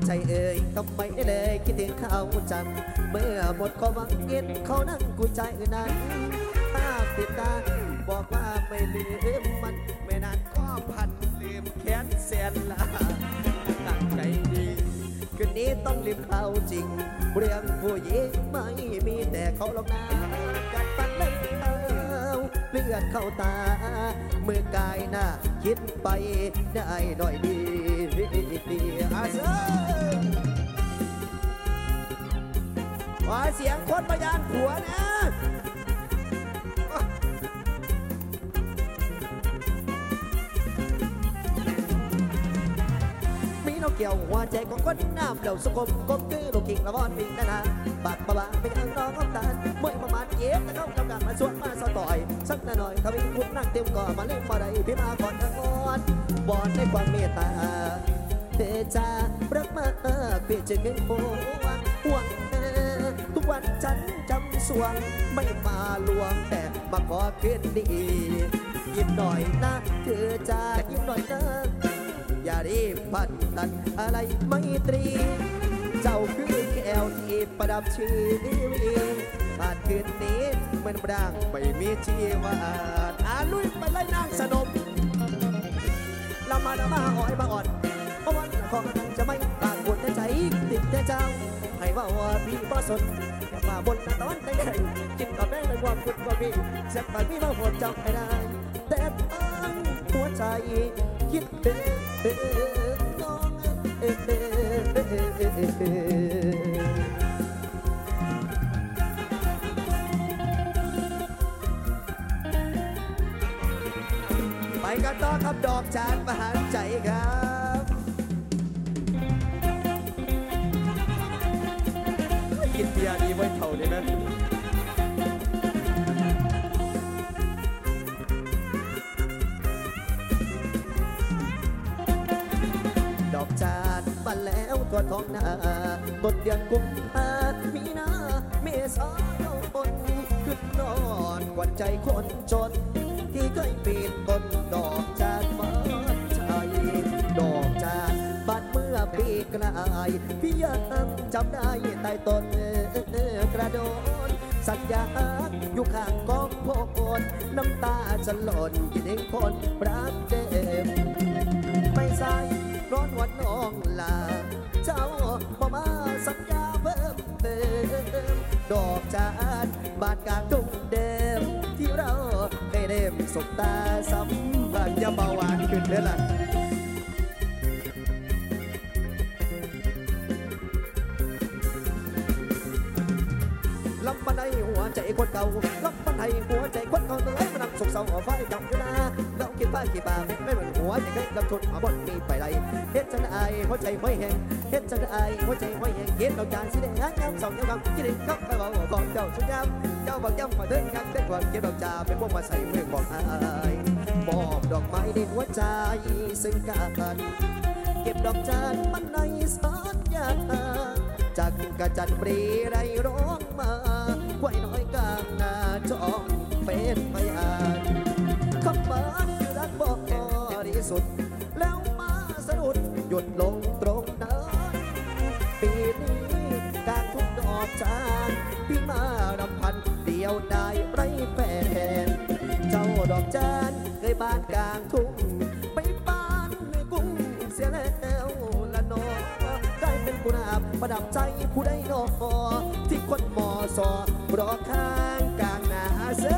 ใจเอ่ยทำไมได้เลยคิดถึงเขาจังเมื่อหมดความหวังเย็นเขานั่งกุยใจนั้นภาพติดตาบอกว่าไม่ลืมมันไม่นานก็พันลืมแค้นแสนละตั้งใจดีคืนนี้ต้องลืมเขาจริงเรื่องผู้หญิงไม่มีแต่เขาหรอกนะกัดฟันเล่นเลือดเข้าตาเมื่อกายหน้าคิดไปได้หน่อยดีอาเซขอเสียงคนประยานผัวนะมีนกเกี่ยวหัวใจของคนน้ำเดาสกมกบคือลูกกิ่งละบอนวิ่งนานาบาดประบาเป็นอังน้องของตาเมื่อประมาณเย็บแต่เขากำลังมาสวนมาสะต่อยสักหน่อยทวีคุกนั่งเต็มก่อมาเล่นมาได้พี่มาก่อนทั้งวันบอลในความเมตตาเธอจะรักมากเพี่จะเป็นห่วงทุกวันฉันจำสวงไม่มาลวงแต่มาขอคืนดียิ้มหน่อยนะเธอจะยิ้มหน่อยนะอย่ารีบพันตัดอะไรไม่ตรีเจ้าคือแก้วที่ประดับชีวิตผ่านคืนนี้เหมือนปรางไม่มีชีวาลุยไปไล่นางสนมละมาอ้อยมาอ่อนเพราะวันของนางจะไม่ปากบนใจติดแต่เจ้าให้ว่าพี่บ่สนอย่ามาบนตอนใดกินกับแม่ในความคุณก็มีเสียบปากพี่มาโหดจำไม่ได้แต่ตั้งหัวใจคิดน้องไปกันต่อครับดอกจานมหาใจครับกินเบียร์ดีไว้เท่านี้นะดอกจานมาแล้วตัวทองนาต้นเดือนกุมภามีนาเมษายนขึ้นนอนกวนใจคนจนที่เคยปีนต้นดอกจานฟ้าใจดอกจานบานเมื่อปีกลายพี่ยังจำได้ใต้ต้นกระโดดสัญญาอยู่ข้างกองโพนน้ำตาจะหล่นกินเองคนรักเดิมไม่ใส่ร้อนวันน้องลาเจ้าพอมาสัญญาเพิ่มเติมดอกจานบานกลางทุ่งเดิมที่เราได้เริ่มสบตาสัมผัสยาเบาหวานขึ้นเลยล่ะลำบันไดหัวใจคนเก่าลำบันไดหัวใจคนเก่าตัวไอ้มันนั่งสุกเศร้าหัวไฟจับเวลาเราคิดบ้ากี่บาไม่เหมือนหัวใจเคยลำทุนมาบนมีไปไรเฮ็ดจันไอหัวใจไม่แห้งเฮ็ดจันไอหัวใจไม่แห้งเฮ็ดดอกจานสีแดงย้ำสองย้ำคำคิดเองครับไปบอกบอกเจ้าชุดย้ำเจ้าบอกย้ำมาเดินกันเป็นความเก็บดอกจาเป็นพวกมาใส่มือบอกอายบอกดอกไม้ในหัวใจซึ่งกันเก็บดอกจานมันในสัญญาจากกระจันปรีไรร้องมาไว้น้อยกลางนาจองเป็นพยานคำว่าคือรักบอกที่สุดแล้วมาสะดุดหยุดลงตรงนั้นปีนี้การทุกดอกจานพี่มารำพันเดียวได้ไรแฟนเจ้าดอกจานเคยบ้านกลางทุ่งไปบ้านในกุ้งเสียแล้วละนอได้เป็นกุหลาบประดับใจผู้ใดนอที่คนมอสอรอข้างกลางนาเซ่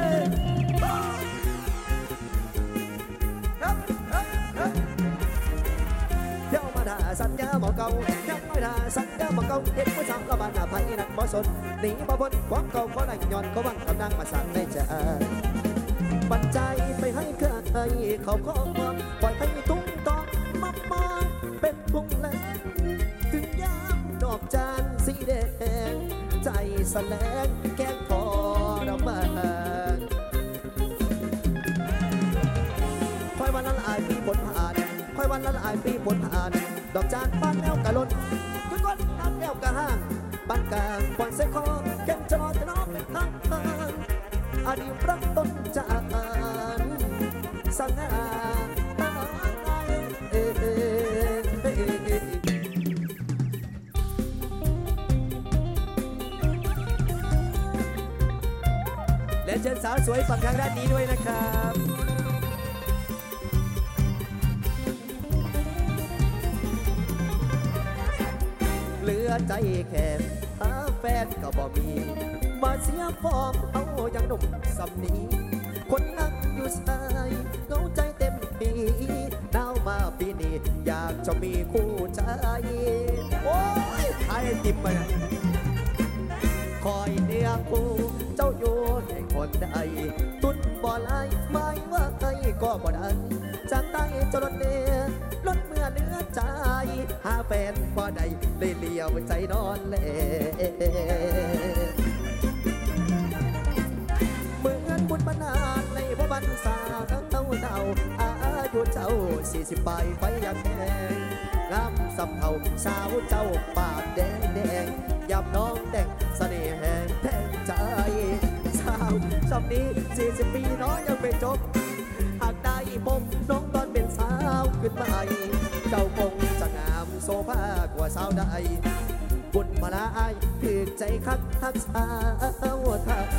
เที่ยวมาด่าสัญญาหมอเก่ายังไม่ด่าสัญญาหมอเก่าเด็กผู้ชายก็บ้านหน้าไผ่นักบ่สนหนีมาบนของเก่าเขาได้ย้อนเขาบังกำลังมาสั่งในใจปัจจัยไปให้เคยเขาก็ปล่อยให้ตุ้งตองมองเป็นพุ่งแรงถึงยามดอกจานสีแดงใจแสลงแก้งคอระบาดค่อยวันละอายปีผลผ่านค่อยวันละอายปีผลผ่านดอกจานบ้านแอวกะล้นทุกคนน้ำแอวกะห้างบ้านกลางปอนเสคอแก้มจอจะน้องเป็นทางอดีตรักต้นจานสังหาและเชิญสาวสวยฝั่งทางด้านนี้ด้วยนะครับเหลือใจแค่หาแฟนก็บ่มีมาเสียฟอร์มเอาอย่างหนุ่มสำนีคนนักอยู่สายเงาใจเต็มปีดาวมาปีนี้อยากจะมีคู่ใจโอ้ยไอ้ติมมาคอยเนียคู่เจ้าอยู่ในคนใดตุ้นบ่ลายไม่ว่าใครก็บ่ได้จากใต้จะลดเนื้อลดเมื่อเนื้อใจหาแฟนบ่ได้เลยเลี้ยวใจนอนเล่เหมือนบุญบรรณาในพระบรรษาเต้าอายุเจ้า40ปลายไฟยังแดงงามสำเภาสาวเจ้าปากแดงแดงยับน้องแต่งเสน่ห์แห่งแทงใจสาวชอบนี้40ปีน้อยยังไม่จบหากได้พบน้องตอนเป็นสาวขึ้นมาเจ้าคงจะงามโซภากว่าสาวใดบุญมาลายถือใจคักทักสาวเท่า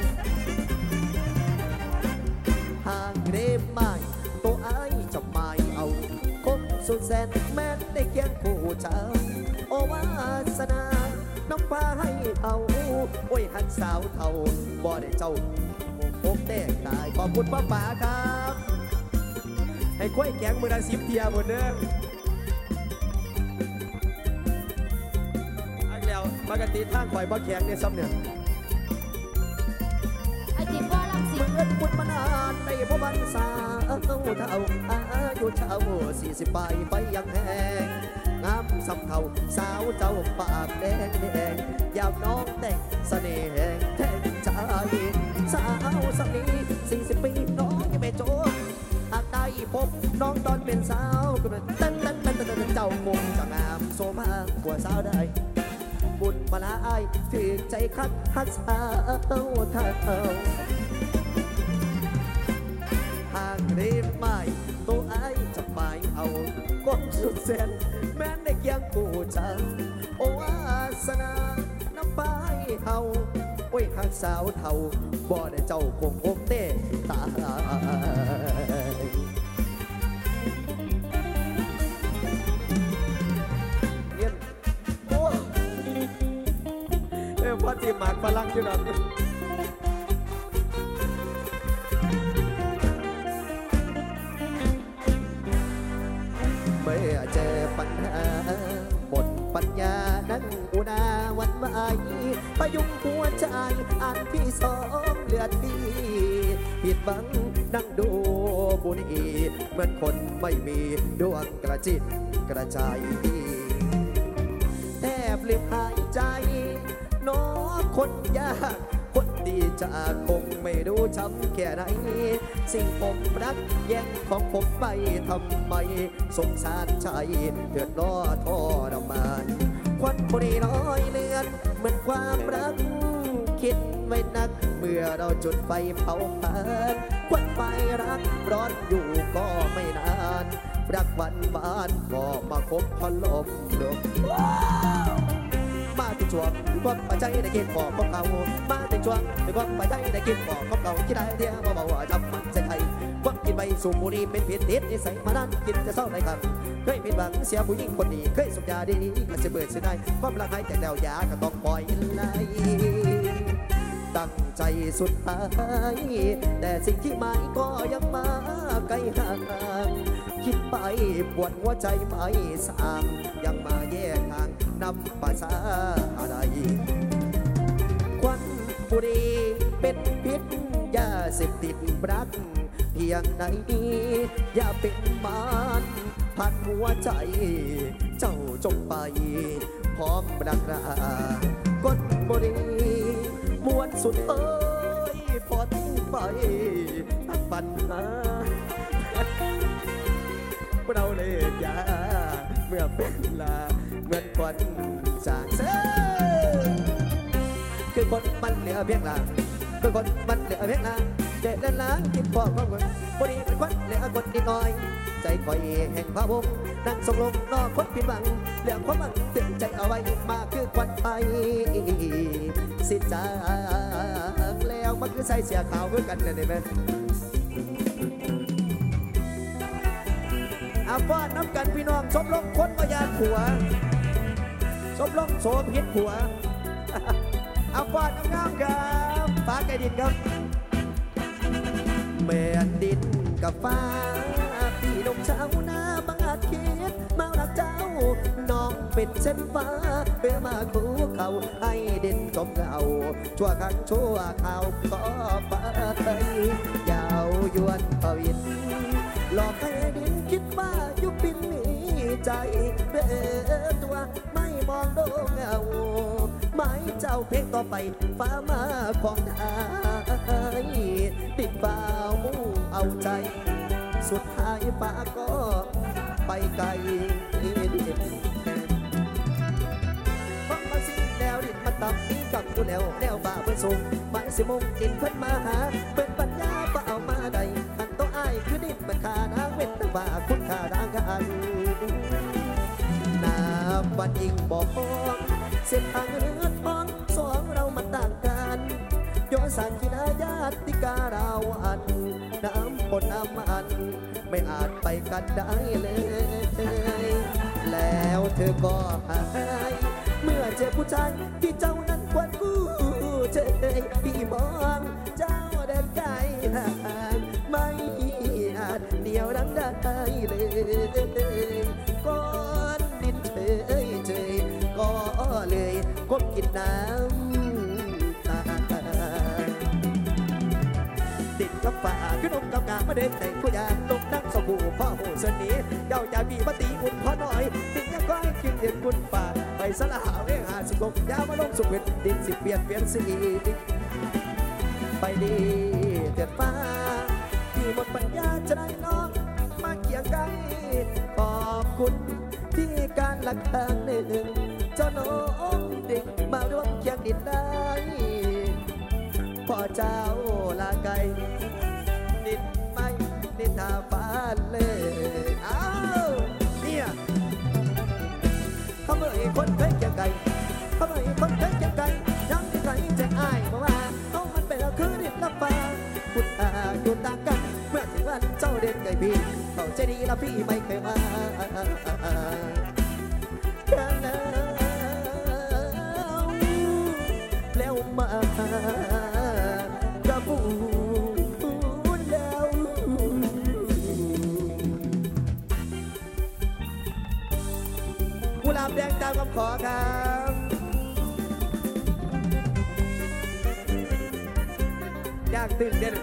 หากเรียบไม่ตัวไอ้จะไม่เอาคงสุดแสนแม้ได้เคียงคู่เจ้าโอวาสนาน้องฟ้าให้เอาโอ้ยหันสาวเท่าบ่ได้เจ้าพบแตกตายขอบคุณป้าป๋าครับให้กล้วยแกงมือละ10 เทียหมดเด้ออักแล้วปกติทางข่อยบ่แข็งเนี่ยซ้ำเนี่ยไอติมว่าลังสิเงินบุญมานานในพระบรรษาเท่าอายุเจ้า40ปลายไปยังแห้งงามสำเภาสาวเจ้าปากแดงแดงยามน้องแต่งเสน่ห์แห่งแทงใจสาวสำนี40 ปีน้องยังไม่จบหากได้พบน้องตอนเป็นสาวก็ตั้งเจ้าคงจะงามโซมากว่าสาวได้บุญมาลายถือใจคัดฮักสาวเท่าหากเรียบไม่ตัวไอ้จะไม่เอาก้มสุดแสนแม้ในเกียงกูจังโอวาสนาน้ำไปเอาโอ้ยหักสาวเท่าบ่ได้เจ้าคงอกเต้ตาเงี้ยโอ้พอจีหมากฝรั่งอยู่นั่นเมื่อเจอปัญหาหมดปัญญานั่งอุณาวันใหม่พยุงหัวใจอ่านที่สองเลือดดีผิดบังนั่งดูบุญอีเหมือนคนไม่มีดวงกระจิตกระใจแทบลืมหายใจน้อคนยากคนดีจะคงไม่รู้ช้ำแค่ไหนสิ่งผมรักแย่งของผมไปทำไมสงสารใจเดือดร้อนทรมานควันบุหรี่น้อยเลือนเหมือนความรักคิดไว้นักเมื่อเราจุดไฟเผาผ่านควันไฟรักร้อนอยู่ก็ไม่นานรักวันบ้านก็มาคบพอลมลมมาถึงช่วงความปัจจัยได้กินบอกของเก่ามาถึงช่วงความปัจจัยได้กินบอกของเก่าคิดได้เที่ยวมาว่าจำมันใจใครว่ากินใบสูบบุหรี่เป็นผิดติดนิสัยมานานกินจะเศร้าได้ครับเคยผิดหวังเสียผู้หญิงคนนี้เคยสุขยาดีมันจะเบื่อเสียดายความรักหายจากแล้วยาก็ต้องปล่อยไหลตั้งใจสุดท้ายแต่สิ่งที่หมายก็ยังมาไกลห่างคิดไปปวดหัวใจไม่สางยังมาแยกทางนำภาษาอะไรควันบุหรี่เป็นพิษยาเสพติดรักเพียงไหนอย่าเป็นมารพันหัวใจเจ้าจงไปพร้อมรักราก้นบุหรี่มวนสุดเอ้ยพอทิ้งไปทั้งปัญหาเราเลยยาเมื่อเป็นลาเหมือนคนจางเส้นคือคนมันเหลือเพียงลาคือคนมันเหลือเพียงลาเจ็ดล้านล้านกินพอของคนคนนี้เป็นคนเหลือคนนิดหน่อยใจคอยแห่งพระวงนั่งส่งลมนอกคนผิดหวังเรื่องความหวังเตือนใจเอาไว้มาคือควันไฟสิจากแล้วองมันคือใส่เสียขาวเพื่อกันเลยได้ไหมอาฟาดน้ำกันพี่น้องชมลงคนมายานผัวชมลงโสพิษผัวอาฟาดงามครับฟ้าไก่ดินครับแม่ดินกับฟ้าพี่ลงเช้าหน้าบังอาจคิดมารักเจ้าน้องเป็นเส้นฟ้าเพื่อมาคู่เขาให้ดินจมเงาชั่วครั้งชั่วข่าวก็ฟ้าไปยาวยวนปวินหลอกให้ดินคิดว่ายุบินมีใจเบื่อตัวไม่มองโดนเงาไม่เจ้าเพลงต่อไปฟ้ามาของไทยดินเปล่าเอาใจสุดท้ายฟ้าก็ไปไกลเพราะมาสิ้นแนวดินมาตับนี้กับกูแนวบ่าเพื่อส่งหมายสิมงดินเพิ่นมาหาเป็นปัญญาป่าเอามาใดอันต้องอ้ายคือดินมันขานางเว้นแต่ว่าคุณค่าดางกันน้ำวันยิ่งบอกเส้นทางเรือท้องสองเรามันต่างกันย้อนสังกินญาติกาเราอันน้ำปนน้ำมันไม่อาจไปกันได้เลยแล้วเธอก็หายเมื่อเจอผู้ชายที่เจ้านั้นควรกู้เจอพี่มองเจ้าเดินไกลห่างไม่อาจเดียวนั้นได้เลยก้อนดินเฉยก็เลยก้มกินน้ำดินกับฝ่าขึ้นนมกับกามาเดินในผู้ยานลงนั่งสบู่พ่อหูเสนีเจ้าจะมีปฏิอุ่นพอหน่อยดินยังก้อยกินเด่นกุนฝ่าไปสละหาเวหาสุกยามาลงสุขเวทดินสิเปลี่ยนสีไปดีเด็ดฟ้าที่หมดปัญญาจะได้น้องมาเกี่ยงไกลขอบคุณที่การหลักทางหนึ่งเจ้าน้องเด็กมาร่วมเคียงดินได้พ่อเจ้าลาไกลดินไม่ดินทาฟ้าเลยอ้าวเนี่ยเขาเมื่อคนเคยเคียงไกลเขาเมื่อคนเคยเคียงไกลยังที่ใครจะอ้ายมาว่าเขามันเป็นเราคือดินละฟ้าพุทธาอยู่ต่างกันเมื่อถึงวันเจ้าเด่นไกลพี่เขาใจดีแล้วพี่ไม่เคยมาแล้วมากระปูแล้วกุหลาบแดงตามคำขอครับอยากตื่นเต้น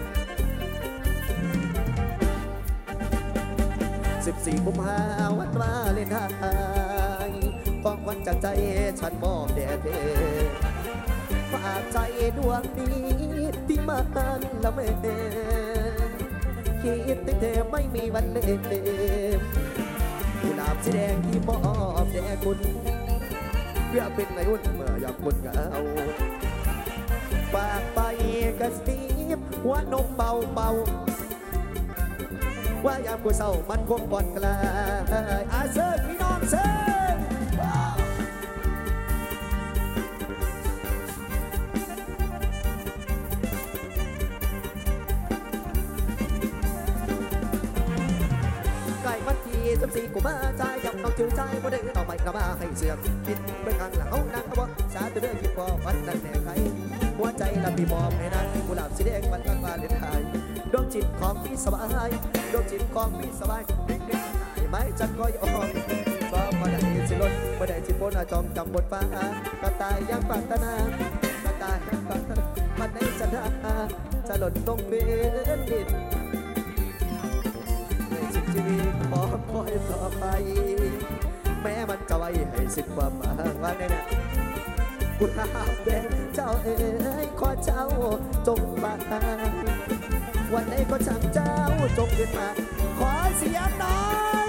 14 กุมภาพันธ์วันวาเลนไทน์ของขวัญจากใจฉันมอบแด่เธอฝากใจดวงนี้ที่มันละเมอคิดถึงเธอไม่มีวันลืมกุหลาบสีแดงที่มอบแด่คุณเพื่อเป็นในอุ่นเมื่อยามคุณเหงาฝากไปกระซิบหัวนมเบาว่ายามกูเศร้ามันคงปลอดกลายอาเซิร์พี่น้องเซิร์ใกล้วันที่14 กุมภาพันธ์ใจยำน้องจืดใจบ่ได้เอาไม่กระมาให้เสือกคิดเมื่อครั้งหลังเอานั่งเอาบ่สาธุเด้อคิดพอวันนั้นแน่ใครหัวใจละพี่มอบให้นางกุหลาบสีแดงวันกลางวาเลนไทน์ดวงจิตของพี่สบายดวงจิตของพี่สบายเด็กๆหายไหมจันก็ยอมฟ้ามาได้สิล้นมาได้สิพ้นจอมจำบทฟ้ากระต่ายยังปรารถนากระต่ายยังปรารถนามันในจะได้จะหล่นลงพื้นดินในชีวิตขอคอยต่อไปแม้มันจะไว้ให้สิ้นความหมายว่าเนี่ยกุหลาบแดงเจ้าเอ๋ยขอเจ้าจงมาวันไหนก็ช่างเจ้าจงขึ้นมาขอเสียงหน่อย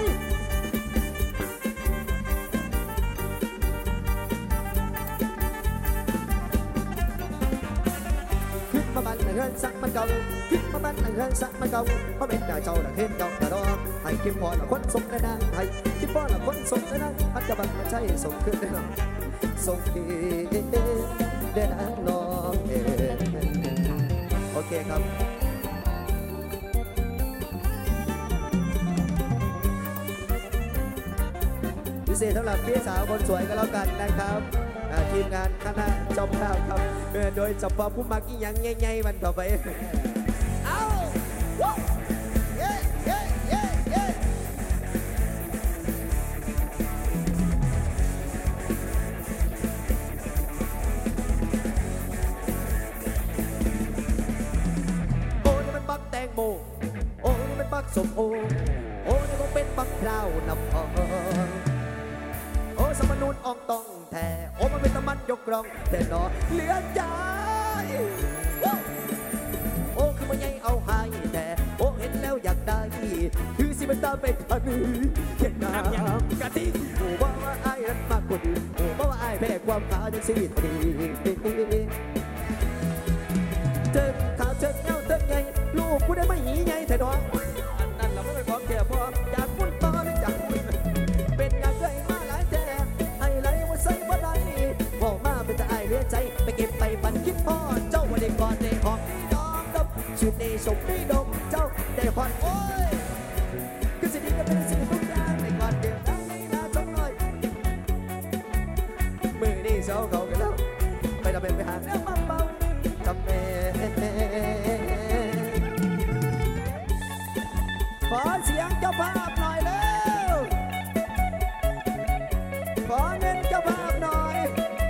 ขึ้นมาบันเฮือนสักมันเก่าขึ้นมาบันเฮือนสักมันเก่าเพราะเป็นดาเจ้าละเห็นเจ้ากระดองให้คิดพอละคนสมกระนางให้คิดพอละคนสมกระนางพัดกระบังมาใช้ส่งขึ้นได้หรอส่งที่เดินน้องครับพิเศษสำหรับพี่สาวคนสวยก็แล้วกันนะครับทีมงานคณะเจ้าภาพครับโดยเฉพาะผู้มักอีหยังใหญ่ๆมันต่อไปเอาเย้เย้เย้เย้โอ้นี่มันบักแตงโมโอ้นี่มันบักส้มโอโอ้นี่มันเป็นบักพร้าวน้ำหอมโอ้สมนุนอองตองแท้โอ้มันเป็นตะมันยกกรองแต่นอเหลือใจโอ้คือมันใหญ่เอาหายแต่โอ้เห็นแล้วอยากได้คือสิมันตามไปทันเห็นน้ำกะทิโอ้ว่าไอ้รักมากกว่าดีโอ้ว่าไอ้แพ้ความขาวจังสิดีเถิดข่าวเถิดเงาเถิดไงลูกกูได้ไม่หีไงแต่น้องนั่นเราไม่ไปบอกแก่พ่ออยากมุ่นต่อเลยจากเป็นงานเคยมาหลายแต่ไอ้ไรว่าใส่บ่ได้บอกมาเป็นแต่ไอ้เลี้ยใจไปเก็บไปปันคิดพ่อเจ้าวันเด็กก่อนได้หอมได้ดอกดบชื่อได้สมได้ดมเจ้าได้หอดโอ้ยคือสิ่งนี้ก็เป็นสิ่งทุกอย่างในก่อนเดียวนั้นน่าจงหน่อยมือนี่เสาเขากันแล้วไปทำเป็นไปหาเนื้อมาเบาทำแม่ขอเสียงเจ้าภาพหน่อยเร็วขอเงินเจ้าภาพหน่อย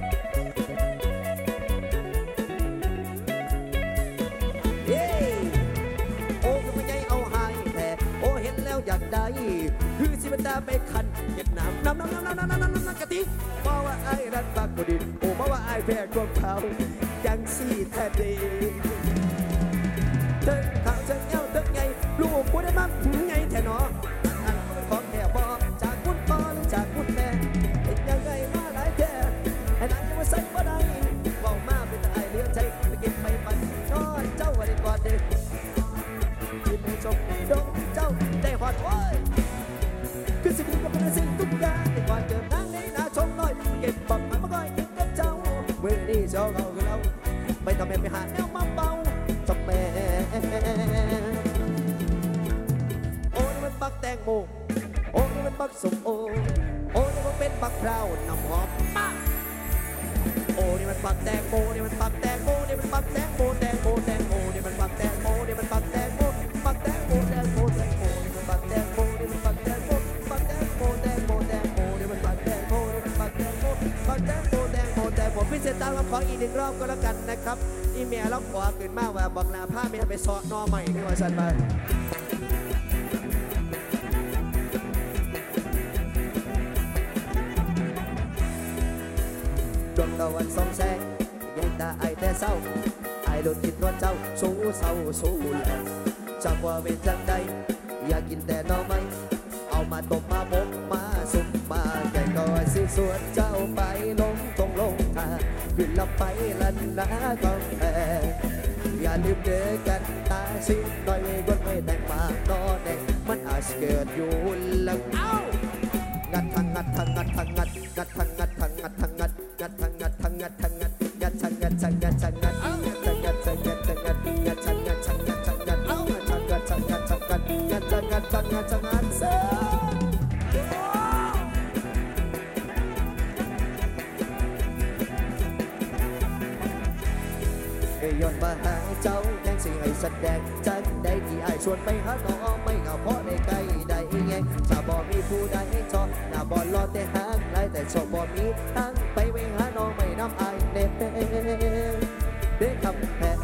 เย้โอ้คือมันใหญ่เอาหายแต่โอ้เห็นแล้วอยากได้คือสิมันตาไปคันเห็ดน้ำกะทิบอกว่าไอ้รันปากบดินโอ้บอกว่าไอ้แพ้กวงเขายังสี่แท้ดีเถิงข่าวเถิงเงาเถิงไงลูกกูได้มาไงแท้หนออันของแท้บอกจากคุณพ่อหรือจากคุณแม่เป็นยังไงมาหลายแท้ไอ้นั่นยังไม่ใส่บ่ได้บอกมาเป็นแต่ไอ้เลี้ยงใจไปเก็บไปปันนอนเจ้าวันนี้ก่อนเด็กกินให้จบดงเจ้าได้หอดโอ้ยคือสิ่งนี้ก็เป็นสิ่งทุกอย่างในก่อนเจอนางนี้น่าชมหน่อยเก็บบักมันมาก่อยกินกับเจ้าเมื่อนี้เจ้าเราคือเราไปทำแม่ไปหาแนวมาเบาทำแม่โอ้นี่มันบักแตงโมโอ้นี่มันบักส้มโอโอ้นี่มันเป็นบักพร้าวน้ำหอมมาโอ้นี่มันบักแตงโมนี่มันบักแตงโมนี่มันบักแตงโมแตงโมแตงโมนี่มันบักแตงโมนี่มันบักแตงโมบักแตงโมแตงโมแตงโมนี่มันบักแตงโมนี่มันบักแตงโมบักแตงโมแตงโมแตงโมนี่มันบักแตงโมนี่มันบักแตงโมบักแตงโมแตงโมแตงโมพี่เซตามขออีกหนึ่งรอบก็แล้วกันนะครับอีเมียเราขอขึ้นมาว่าบอกลาผ้าเมียไปซอหน่อใหม่นี่ว่าสันมาดวงตะวันส่องแสงยังตาไอแต่เศร้าไอโดนกินนวลเจ้าสู้เศร้าสู้แลจากว่าเป็นจังใดอยากกินแต่หน่อไม้เอามาต้มมาบกมาสุกมาแกงก็สิสวนเจ้าไปลงตรงลงทางขึ้นลำไปลันนาก็แพ้อย่าลืมเดินกันตาสิหน่อยกดไม่แต่งปากนอนแดงมันอาจเกิดอยู่หลังเอ้างัดทางงัดทางงัดทางงัดงัดทางงัดทางงัดทางงัดงัดทางงัดทางงัดทางงัดงัดทางงัดทางงัดทางงัดเอ้างัดทางงัดทางงัดทางงัดงัดทางงัดทางงัดทางงัดเอ้างัดทางงัดทางงัดทางงัดงัดทางงัดทางงัดทางงัดเซ่ย้อนมาหาเจ้าแห่งสิ่งให้แสดงจันได้ที่ไอ้ชวนไปหาน้องไม่เหงาเพราะได้ใกล้ได้ไงถ้าบ่มีผู้ใดชอบหน้าบ่รอแต่หางไรแต่ชอบบ่มีทางไปเวหาน้องไม่น้ำไอเน่เด็กคำแพง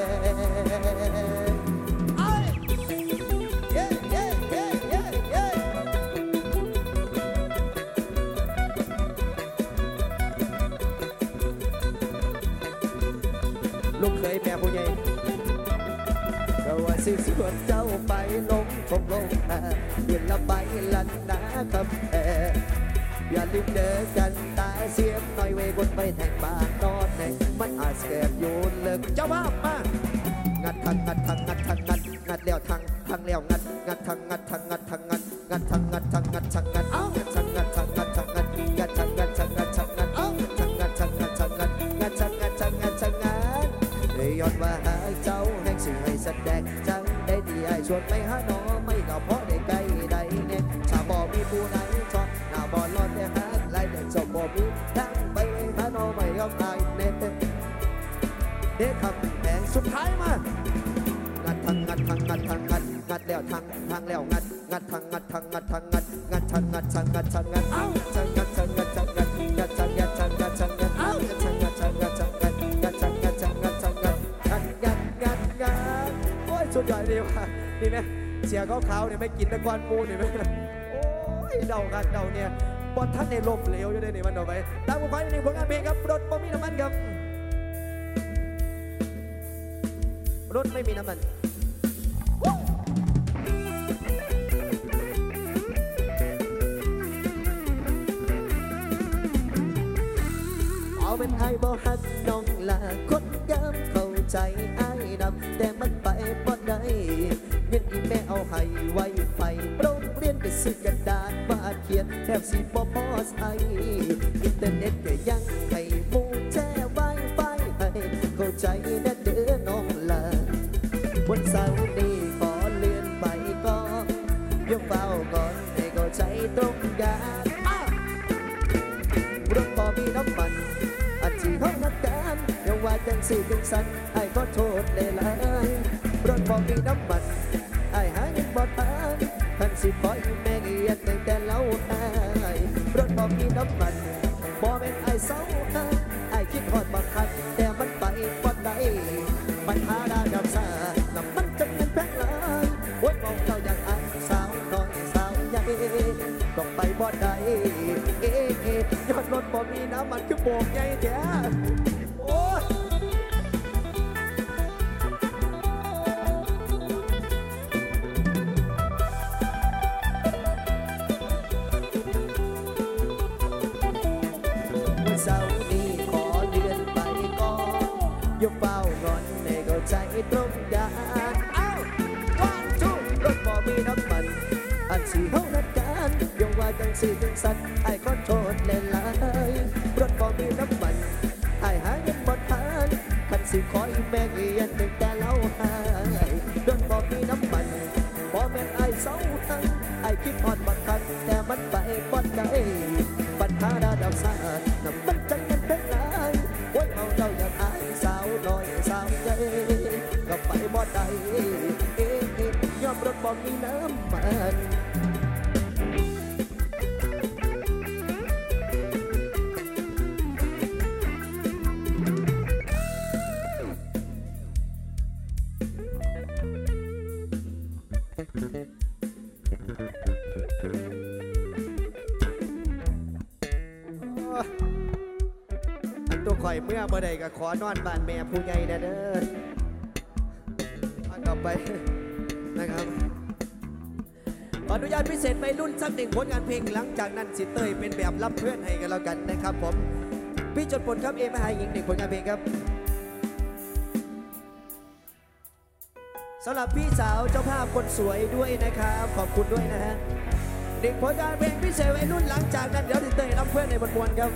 ลูกเคยแม่ผู้ใหญ่ก็ว่าสิสวนเจ้าไปลงคงลงเย็นละไปลันนาคำแพงอย่าลืมเดินกันตาเสียมหน่อยเวบนไปแทงบ้านนอนในมันอาจเกิดอยู่เลิกเจ้าภาพมางัดทางงัดทางงัดทางงัดงัดแล้วทางแล้วงัดงัดทางงัดทางงัดทางงัดงัดทางงัดทางงัดทางงัดเอ้างัดทางงัดทางงัดทางงัดงัดทางงัดทางงัดทางงัดเอ้างัดทางงัดทางงัดทางงัดงัดทางงัดทางงัดทางงัดย้อนว่าหาเจ้าแห่งสิ่งให้แสดงจังได้ที่ไอ้ชวนไปหาหนอไม่ก็เพราะได้ใกล้ได้เนี่ยชาบ่มีผู้ไหนชอบหน้าบ่รอดแต่หาไรแต่จบบ่มีทางไปหาหนอไม่ยอมตายเนี่ยเด็กคำแพงสุดท้ายมางัดทางงัดทางงัดทางงัดงัดแล้วทางแล้วงัดงัดทางงัดทางงัดทางงัดงัดทางงัดทางงัดทางงัดเอ้าทางงัดทางงัดทางงัดงัดทางงัดทางงัดทางงัดเอ้าทางงัดทางงัดทางงัดงัดทางงัดทางงัดทางงัดงัดโอ้ยสุดยอดดีว่ะนี่นะเสียขาวๆเนี่ยไม่กินตะกอนมูนี่ไหมโอ้ยเดากันเดาเนี่ยบอลท่านในลมเหลวอยู่ในนี่มันเอาไปตามผมไปในผลงานเพลงครับรถบ่มีน้ำมันครับรถไม่มีน้ำมันเอาเป็นไอ้บ่ฮักน้องละคนย้ำเข้าใจไอ้ดำแต่มันไปบ่ได้เงินอีแม่เอาให้ไว้ไฟโรงเรียนก็ซื้อกระดาษมาเขียนแทบสิบ่พอใช้อินเทอร์เน็ตก็ยังให้หมู่แช่ไวไฟให้เข้าใจนะเด้อน้องละวันเสาร์นี้ขอเลื่อนไปก่อนยกเฝ้าก่อนให้เข้าใจตรงกันรถพอมีน้ำมันอันที่เขานัดกันยังว่าจังสี่จังสันไอ้ก็โทษเลยละรถพอมีน้ำมันไอ้หาเงินบ่ทันทันสิขออีแม่เกียดตั้งแต่เล่าไอ้รถพอมีน้ำมันบ่เป็นไอ้เศร้าไอ้คิดฮอดบังคับแต่มันไปบ่ได้ปัญหาด้านดับซาน้ำมันจำเงินแพงเลยโอ้ยมองเจ้าอย่างไอ้สาวน้อยสาวใหญ่ต้องไปบ่ได้ยอดรถบ่มีน้ำมันคือโบกใหญ่แท้โอ้ยวันเสาร์นี้ขอเลื่อนไปก่อนยกเป้างอนให้เข้าใจตรงกันอ้าววันทุกรถบ่มีน้ำมันอันสี่เขานัดกันยังว่าจังสี่จังสันไอ้ขอโทษเลยละรถบ่มีน้ำมันไอ้หาเงินบ่ทันคันสิขออีแม่เกียนตั้งแต่เล่าหายรถบ่มีน้ำมันบ่แม่นไอ้เศร้าทั้งไอ้คิดฮอดบักคันแต่มันไปบ่ได้ปัญหาระดับชาติน้ำมันจังมันเป็นไรโอ้ยเอาเจ้าอย่างไอ้สาวน้อยสาวใหญ่ก็ไปบ่ได้ยอมรถบ่มีน้ำมันตัวข่อยเมื่อเมื่อใดก็ขอนอนบ้านแม่ผู้ใหญ่เด้อต่อไปนะครับขออนุญาตพิเศษไปรุ่นสักหนึ่งผลงานเพลงหลังจากนั้นสิเตยเป็นแบบรับเพื่อนให้กันแล้วกันนะครับผมพี่จดผลครับเอมาหาหญิงหนึ่งผลงานเพลงครับสำหรับพี่สาวเจ้าภาพคนสวยด้วยนะครับขอบคุณด้วยนะฮะเด็กผลงานเพลงพิเศษไปรุ่นหลังจากนั้นเดี๋ยวสิเตยรับเพื่อนในบทมวลครับ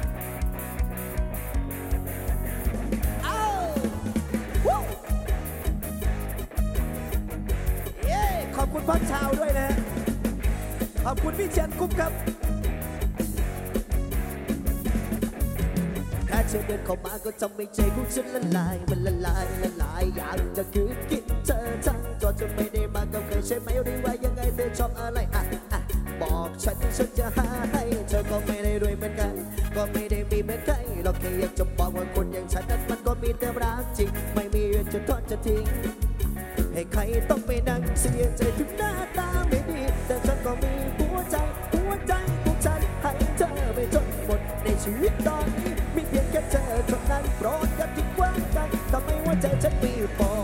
ขอบคุณพ่อชาวด้วยนะขอบคุณพี่เชียนกุ๊บครับแค่เชิญเดินเข้ามาก็ทำให้ใจของฉันละลายมันละลายอยากจะคืนกินเธอทั้งจอจะไม่ได้มากับใครใช่ไหมหรือว่ายังไงเธอชอบอะไรบอกฉันจะหาให้เธอก็ไม่ได้รวยเหมือนกันก็ไม่ได้มีเหมือนใครหรอกแค่อยากจะบอกว่าคนอย่างฉันนั้นมันก็มีแต่รักจริงไม่มีเรื่องจะทอดจะทิ้งให้ใครต้องไปนั่งเสียใจถึงหน้าตาไม่ดีแต่ฉันก็มีหัวใจของฉันให้เธอไปจนหมดในชีวิตตอนนี้มีเพียงแค่เธอเท่านั้นโปรดอย่าทิ้งกว้างกันทำไมหัวใจฉันมีปอ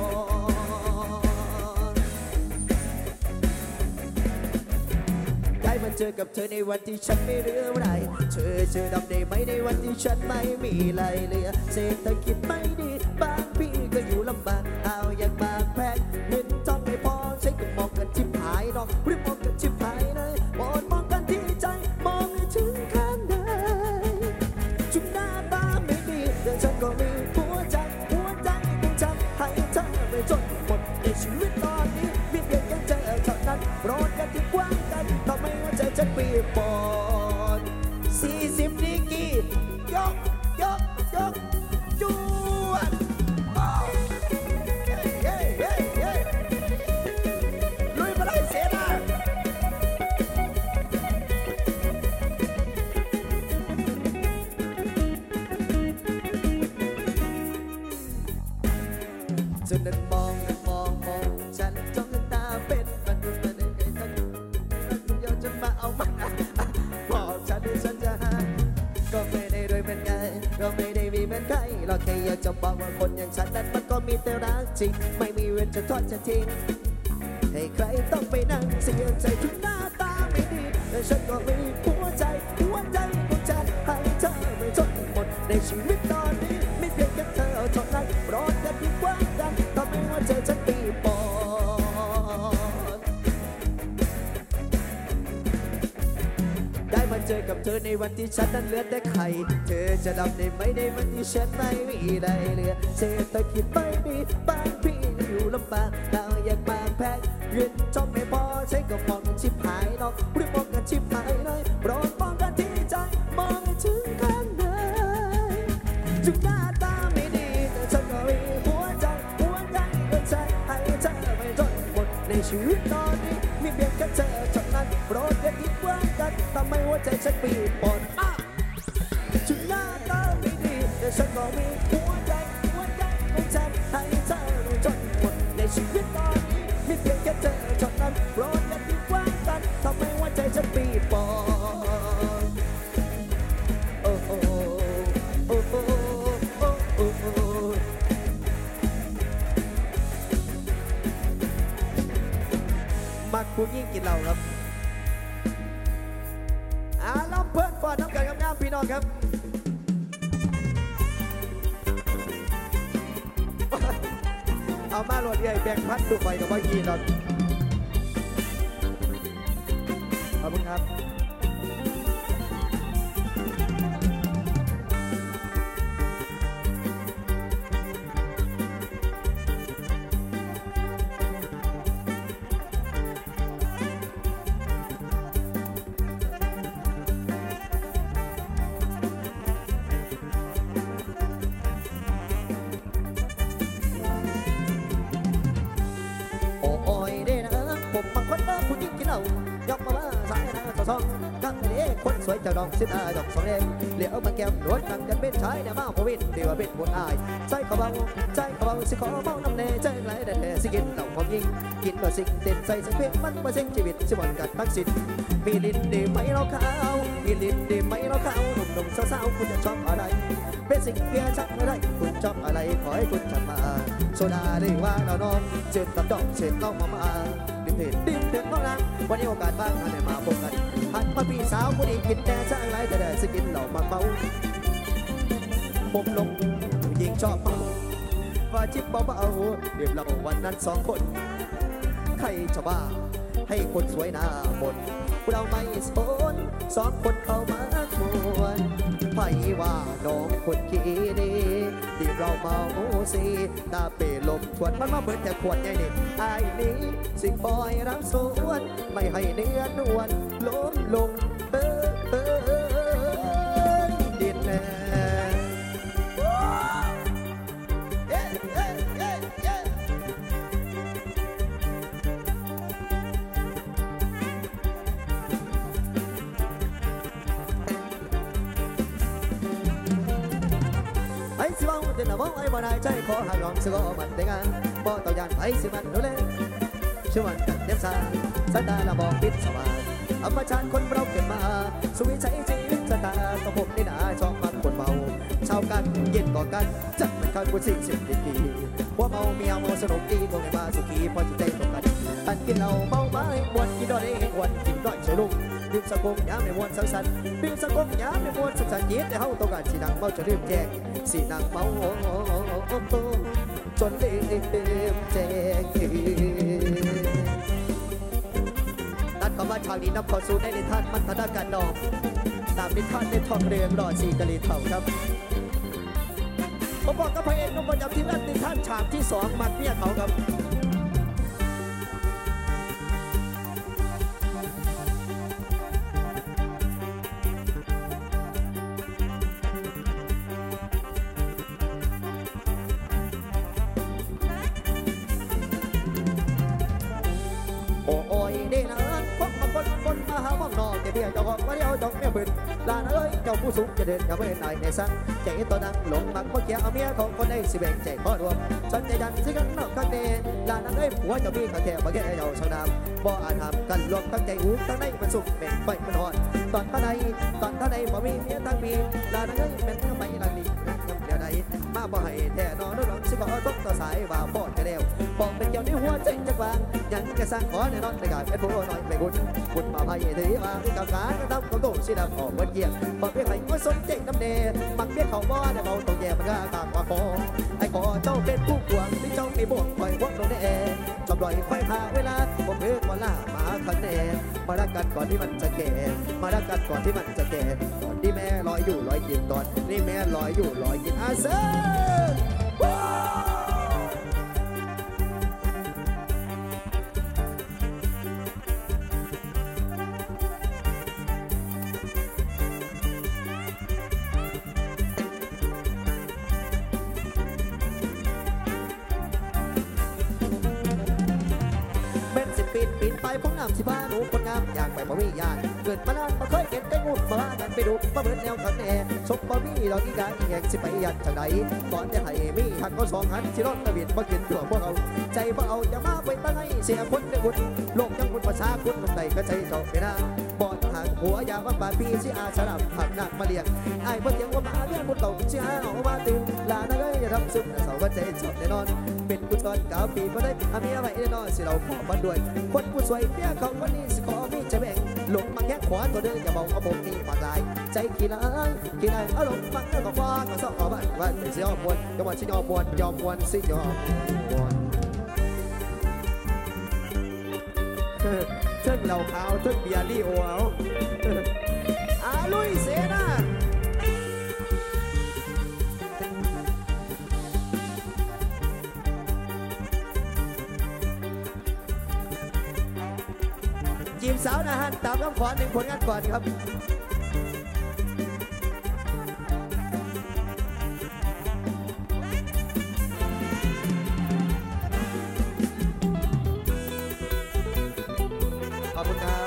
ได้มาเจอกับเธอในวันที่ฉันไม่เหลืออะไรเธอดำได้ไหมในวันที่ฉันไม่มีอะไรเหลือเศรษฐกิจไม่ดีบางพี่ก็อยู่ลำบากเอาอย่างบางแพงเงินทองไม่พอใช้ก็มองกันชิบหายเนาะหรือมองกันชิบหายเลยมองกันที่ใจมองให้ถึงข้างในจุดหน้าตาไม่ดีแต่ฉันก็มีหัวใจของกว้างกันทำไมหัวใจฉันปีปอน40ดีกียกยกยกจวดลุยมาได้เสียนะจนนั้นมองฉันจ้องตาเป็นมันเดี๋ยวจะมาเอามันบอกฉันที่ฉันจะหาก็ไม่ได้รวยเหมือนใครก็ไม่ได้มีเหมือนใครเราแค่อยากจะบอกว่าคนอย่างฉันนั้นมันก็มีแต่รักจริงไม่มีเวรจะทอดจะทิ้งให้ใครต้องไปนั่งเสียใจทุกหน้าตาไม่ดีแต่ฉันก็มีหัวใจของฉันให้เธอไม่ทนหมดในชีวิตตอนนี้ไม่เพียงแค่เธอเท่านั้นรอจะดีกว่ากันทำให้หัวใจฉันปีปอนได้มาเจอกับเธอในวันที่ฉันนั้นเหลือแต่ไข่เธอจะรับได้ไหมในวันที่ฉันไม่มีได้เหลือเศรษฐกิจไม่ดีบ้านพี่อยู่ลำบากดาวอยากบางแพงเงินจอมไม่พอใช้ก็มองกันชิบหายนอกหรือมองกันชิบหายเลยโปรดมองกันที่ใจมองให้ถึงข้างในถึงหน้าตาไม่ดีแต่ฉันก็มีหัวใจก็ใช้ให้เธอไม่ทนหมดในชีวิตตอนนี้มีเพียงแค่เธอเท่านั้นโปรดอย่าคิดว่ากันทำไมหัวใจฉันปีปอนถึงหน้าตาไม่ดีแต่ฉันก็มีหัวใจก็ใช้ให้เธอไม่ทนหมดในชีวิตตอนนี้มีเพียงแค่เธอเท่านั้นโปรดอย่าคิดว่ากันทำไมหัวใจฉันปีปอนโอ้โอ้โอ้โอ้โอ้โอ้มักผู้ยิ่งกินเหล้าครับลำเพื่อนฟอดน้ำกันงามๆพี่น้องครับเอามาโหลดใหญ่แบ่งพัดดูไปกับว่ายีนขอบคุณครับยกมาว่าสายนาต่อซองกังเด็กคนสวยเจ้าดอกสิตาดอกสองเล่เหลียวมาแก้มรถกันกันเป็นชายเนี่ยมาพวินเดี๋ยวเป็นบุญอายใจเขาเบาสิขอเบาน้ำเนใจไหลแต่สิกินเหล่าของยิงกินมาสิ่งเด็ดใส่สังเพลมันมาเส้นชีวิตสิบวันกัดทักษิณมีลิ้นดีไหมเราขาวมีลิ้นดีไหมเราขาวหนุ่มๆสาวๆคุณจะชอบอะไรเป็นสิ่งเพียชักอะไรคุณชอบอะไรขอให้คุณจัดมาโซดาหรือว่าเราน้องเชิญตัดดอกเชิญน้องมาดินเดือดน้องนางวันนี้โอกาสบ้างมาได้มาพบกันหันมาพี่สาวคนนี้กินแต่ช่างไรแต่ได้สกินเหล่ามาเมาผมลงยิงชอบเมาว่าจิบเบาๆเดี๋ยวเราวันนั้นสองคนใครจะบ้าให้คนสวยหน้ามนเราไม่สนสองคนเข้ามาควรไพ่ว่าน้องคนขี้ดีที่เราเมาสีตาเปลมชวนมันมาเบิดแต่ขวดใหญ่นี่ไอ้นี้สิบอยรักสวนไม่ให้เนื้อนวลล้มลงดินแน่ไอ้สิบ้าเดินหน้ามองไอ้บ่ได้ใจขอหากลองสกอมันแต่งานบ่ต่อยานไอ้สิมันดูแลช่วยมันกันเต็มสายสายตาละมองปิดสว่างธรรมชาติคนเราเกิดมาสวิใช้ชีวิตชะตาต้องผมนี่นาชอบมันคนเมาชาวกันเย็นก่อกันจัดมันข้างกูสิ่งดีว่าเมาเมียเมาสนุกดีก็ไม่มาสุขีพอจิตใจตรงกันอันกินเหล้าเมาไม้วันกินดอยเองวันกินดอยใส่ลุงดื่มสกุลยามในมวลสังสรรค์ดื่มสกุลยามในมวลสังสรรค์ยิ้มแต่เฮาต้องการสีนางเมาจะลืมแจงสีนางเมาจนลืมแจงตัดคำว่าฉากนี้นำเข้าสู่ในนิทานมัทนาการนองตามนิทานในทองเรืองรอสีกะลีเถ่าครับผมบอกกับพระเอกนุ่มประจำทีมงานนิทานฉากที่2มัดเมียเขาครับมาเดียวจองเมียปืนลานเอ้ยเจ้าผู้สูงจะเดินกับเมื่อไหร่ในสังใจตัวดังหลงมักเมื่อกี้เอาเมียของคนได้สิแบ่งใจข้อรวมฉันใจดันสิกันนอกกันเดลานเอ้ยผัวเจ้าพี่ข้าแก่มาแก่เจ้าชาวนามบ่อาจทำกันรวมตั้งใจหูตั้งในมันสุกเป็นไฟมันหอดตอนท่าใดบ่มีเมียตั้งปีลานเอ้ยเป็นทำไมลังดีเดี๋ยวใดมาบ่ให้แท่นอนร้องสิขอตกต่อสายว่าปอดจะเร็วบอกเป็นเกี่ยวในหัวใจจะวางยังจะสร้างขอแน่นอนในการเป็นผู้น้อยไม่บุญมาให้ถือว่ากับการกระทำของตัวสีดำออกเบิดเยี่ยมบอกเพียงไรก็สนใจน้ำเนยมักเพียงเขาว่าแต่เราต้องแย่มันก็ต่างกว่าคอไอ้ขอเจ้าเป็นผู้กวางที่เจ้าไม่บ่นปล่อยพวกเราแน่จำลอยไฟหาเวลาผมเพื่อก่อนล่ามาคันแน่มารักกันก่อนที่มันจะแก่มารักกันก่อนที่มันจะแก่ก่อนที่แม่ลอยอยู่ลอยกินตอนนี่แม่ลอยอยู่ลอยกินอาเซ่ปีนไปพ้องน้ำสิบ้าหนูคนงามอยากไปบ่มีญาติเกิดมานานมาเคยเห็นได้งูมากันไปดูมาเบิดแนวขันแน่ชกบ่มีดอกอีกาอีแหกสิไปยัดจากไหนตอนจะให้มีหันก็สองหันสิรถกระบิดมากินตัวพวกเอาใจพวกเอาจะมาไปตั้งให้เสียคนได้บุญโลกยังบุญภาษาคุณลงใดก็ใจเจ้าไปนะบอดหางหัวยาว่าป่าปีสิอาสลับหักหนักมาเลี้ยงไอ้เพื่อนยังว่ามาเลี้ยงบุญเก่าสิอาเอามาตื่นลานะก็อย่าทำซึมเสาก็ใจเจ้าแน่นอนเป็นกุศลเก่าปีก็ได้อาเมียไว้แน่นอนสิเราขอบันด้วยคนผู้สวยเมียเขาวันนี้สิขอมีจะแบ่งหลงมาแค่ขวาตัวเดินอย่าบอกเอาบกนี่ปากลายใจขี้ร้ายอารมณ์ฟังก็ฟ้าก็สอบเอาบ้านเป็นสิยอมวนจังหวะสิยอมวนสิยอมวนเชิงเหล่าขาวเชิงเบียร์ลี่โอเอาลุยเสนาจีบสาวนะฮะตามคำขอหนึ่งผลงานก่อนครับขอบคุณครับ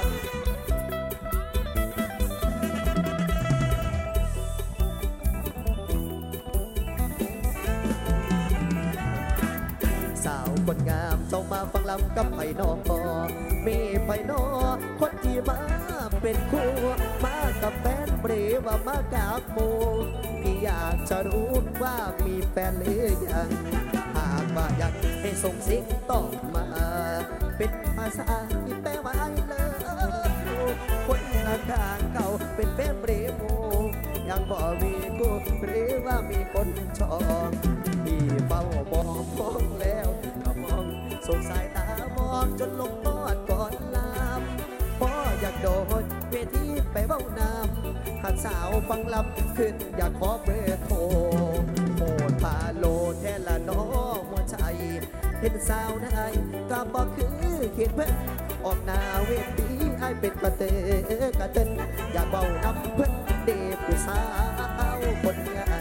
สาวคนงามต้องมาฟังลำกับไผ่นอมีไผ่นอคนที่มาเป็นคู่มากับแฟนหรือว่ามากับหมู่พี่อยากจะรู้ว่ามีแฟนหรือยังหากว่าอยากให้ส่งสิ่งตอบมาเป็นภาษาที่แปลว่าI loveคนข้างเก่าเป็นแฟนหรือหมู่ยังบ่มีคู่หรือว่ามีคนชอบที่เฝ้ามองแล้วก็มองสงสายตามองจนลงปอดก่อนลามพออยากโดดเวทีไปเบ้านำหากสาวฟังลำขึ้นอยากขอเบอร์โทรโหดพาโลแทนละน้องหัวใจเห็นสาวได้ก็บอกคือเขียนเพื่อนออกหน้าเวทีให้เป็นกระเตนอยากเบานำเพื่อนเด็กผู้สาวคนงาม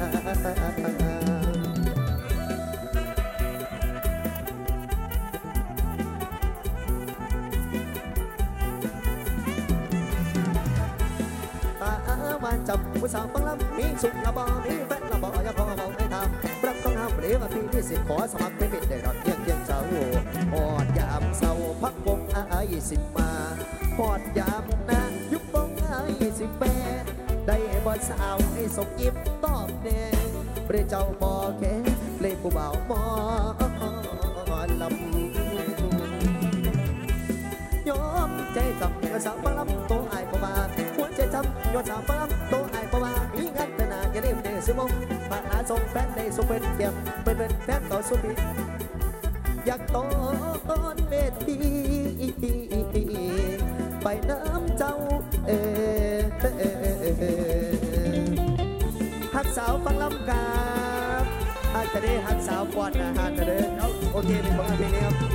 มาจับผู้สาวฟังลำมีสุขละบ่มีแฟนละบ่อย่าขอเบาให้ทำรักต้องห้ามหรือว่าพี่ที่สิขอสมัครเป็นมิตรได้รักเที่ยงเจ้าหอดยามเศร้าพักวงสิบมาหอดยามนายุบวงสิบแปดได้บ่สาวให้สมยิ้มตอบแน่เปรเจ้าบ่แค่เลยผู้บ่าวมอลำยอมใจจำก็สาวฟังลำโตอายประมาหัวใจจำยอดสาวฟังลำโตอายประมามีงานแต่นาอย่าเรียบเดสมองปากหาส่งแฟนได้ส่งเป็นเก็บเป็นแฟนต่อสุดอยากต้อนเวทีไปน้ำเจ้าหักสาวฟังลำกาอาจจะได้หักสาวปอนอาหารเด้อโอเคเป็นผลงานเพลงนี้ครับ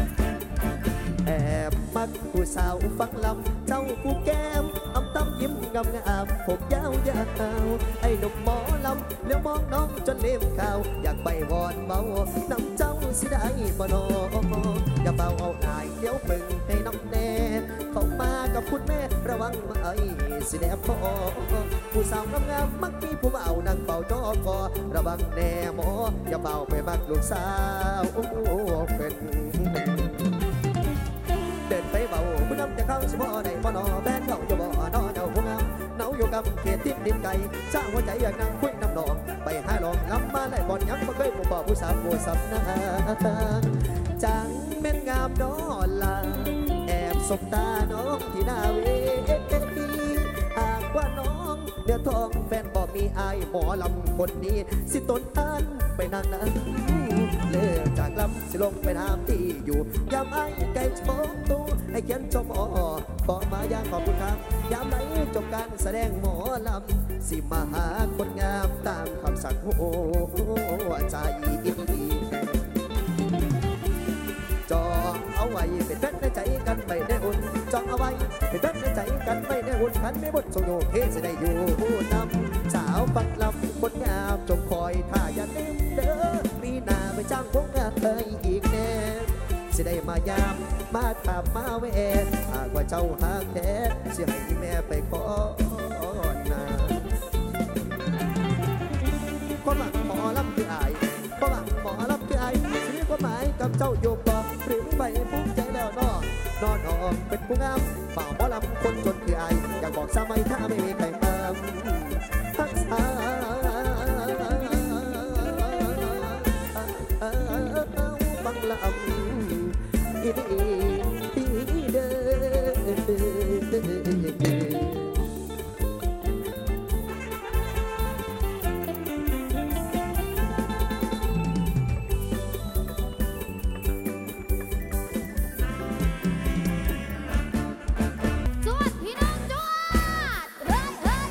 แอบมักผู้สาวฟังลำเจ้าผู้แก้มอำตำยิ้มงามงามผมยาวยาวไอ้หนุ่มหมอลำเลี้ยวมองน้องจนเลี้ยมข่าวอยากไปวอนเบาน้ำเจ้าสิได้บ่นออย่าเบาเอาอายเดี๋ยวมึงให้น้ำแน่เข้ามากับคุณแม่ระวังมาไอ้สิแนบพอผู้สาวงามงามมักมีผู้เบานั่งเป่าจอกอระวังแน่หมออย่าเบาไปมักลูกสาวเป็นเดินไปเบาผู้นำจะเข้าสิบ่ได้บ่นอแบนเขาอยู่บ่นอเจ้าผู้งามเนาอยู่กับเขตทิพย์ดินไก่สร้างหัวใจอยากนั่งคุยน้ำนองไปหาลองลำมาได้บ่อนยังบ่เคยผู้บ่ผู้สาวผู้สับนาจังแม่นงามนอละแอบสบตาน้องที่หน้าเวทีหากว่าน้องเดือดทองแฟนบอกมีอายหมอลำคนนี้สิต้นอันไปนานนั้นเลิกจากลำสิลงไปทำที่อยู่ยามไอ้ไก่ชมตูให้เขียนจมบอกมาอย่างขอบคุณครับยามไหนจบการแสดงหมอลำสิมาหาคนงามตามคำสั่งหัวใจจองเอาไว้เป็นแฟนในใจกันไม่ได้อุ่นจองเอาไว้เป็นแฟนในใจกันไม่ได้อุ่นพันไม่บดทรงโยเทจะได้อยู่นำสาวฟังลำคนงามจงคอยถ้าอย่าลืมเด้อปีหน้าไปจ้างพวกงานเธออีกแน่สิได้มายามมาถามมาแวะหากว่าเจ้าหากแท้สิให้แม่ไปขอนาความหวังหมอลำคืออายความหวังหมอลำคืออายชีวิตความหมายกับเจ้าอยู่บ่หรือไปภูมิใจแล้วนอนออกเป็นผู้งามเป่าหมอลำคนจนคืออายอยากบอกสามัยถ้าไม่มีใครตามทักษะบังลำอีเด้อจวดพี่น้องจวดเฮ้ยเฮ้ย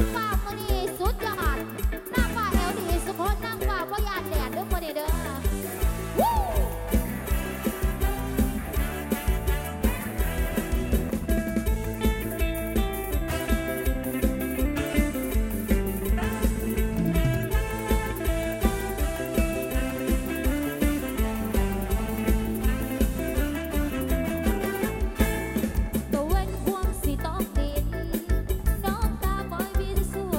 ฟ้ามื้อนี้สุดยอดนางฟ้าแอลดีสุคนนางฟ้าบ่ยานแดดเด้อมื้อนี้เด้อวู้ตะเวนควงสิตอกดินน้องตาปล่อยบินสู่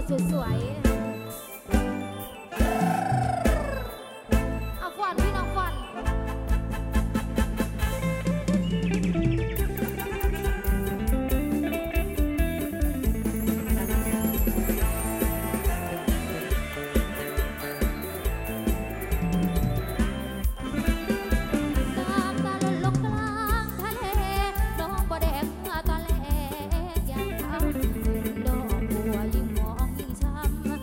สุดสวยเอาฟอนพี่น้องฟอน น้ำตาหล่นลงกลางทะเลน้องบ่แดงเมื่อตอนแลกอย่างทำดอกบัวยิ่งมองยิ่งช้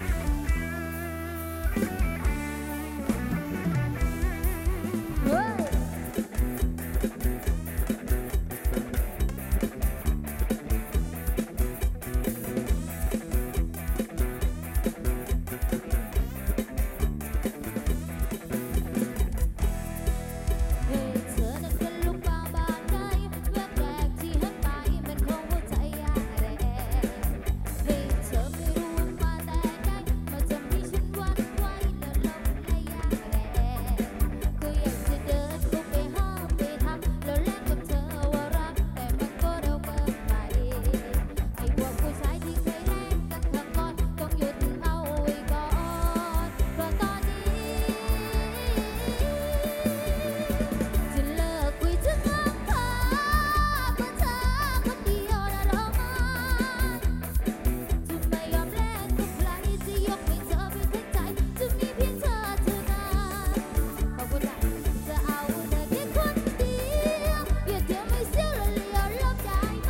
เฮ้ย เฮ้ยเธอนั้นเป็นลูกบ่าวบ้านไหนแวบแรกที่เห็นไปมันคงหัวใจอย่างแรงเฮ้ยเธอไม่รู้มาแต่ไหนมาทำให้ฉันหวั่นไหวและหลงไหลอย่างแรงก็อยากจะเดินเข้าไปห้ามไปทำแล้วแลกกับเธอว่ารักแต่มันก็เร็วเกินไปไอ้พวกผู้ชายที่เคยแลกกันครั้งก่อนต้องหยุดเอาไว้ก่อนเพราะตอนนี้ จะเลิกคุยถึงลำพังเพื่อเธอคนเดียวและร้องไห้จะไม่ยอมแลกกับใครจะยกให้เธอเป็นทั้งใจจะมีเพียงเธอเท่านั้นขอบคุณค่ะจะเอาเธอแค่คนเดียวอย่าเที่ยวไม่เสียวและเลี้ยวลบได้ไหม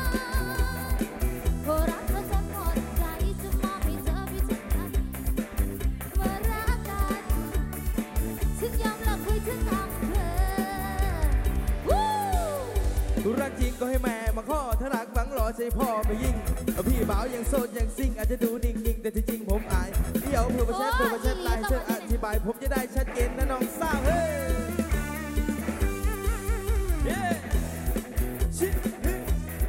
เพราะรักเธอจนหมดใจจะมอบให้เธอเป็นทั้งใจมารักกันฉันยอมเลิกคุยถึงอำเภอรักจริงก็ให้แม่มาข้อถ้ารักฝังรอใช่พ่อไปยิ่งพี่บ่าวยังโสดยังซิ่งอาจจะดูนิ่งๆแต่ที่จริงผมอายเดี๋ยวเพื่อมาแชทเพื่อมาแชทไลน์ช่วยอธิบายผมจะได้ชัดเจนนะน้องสาวเฮ้ยเย้ชิเฮ้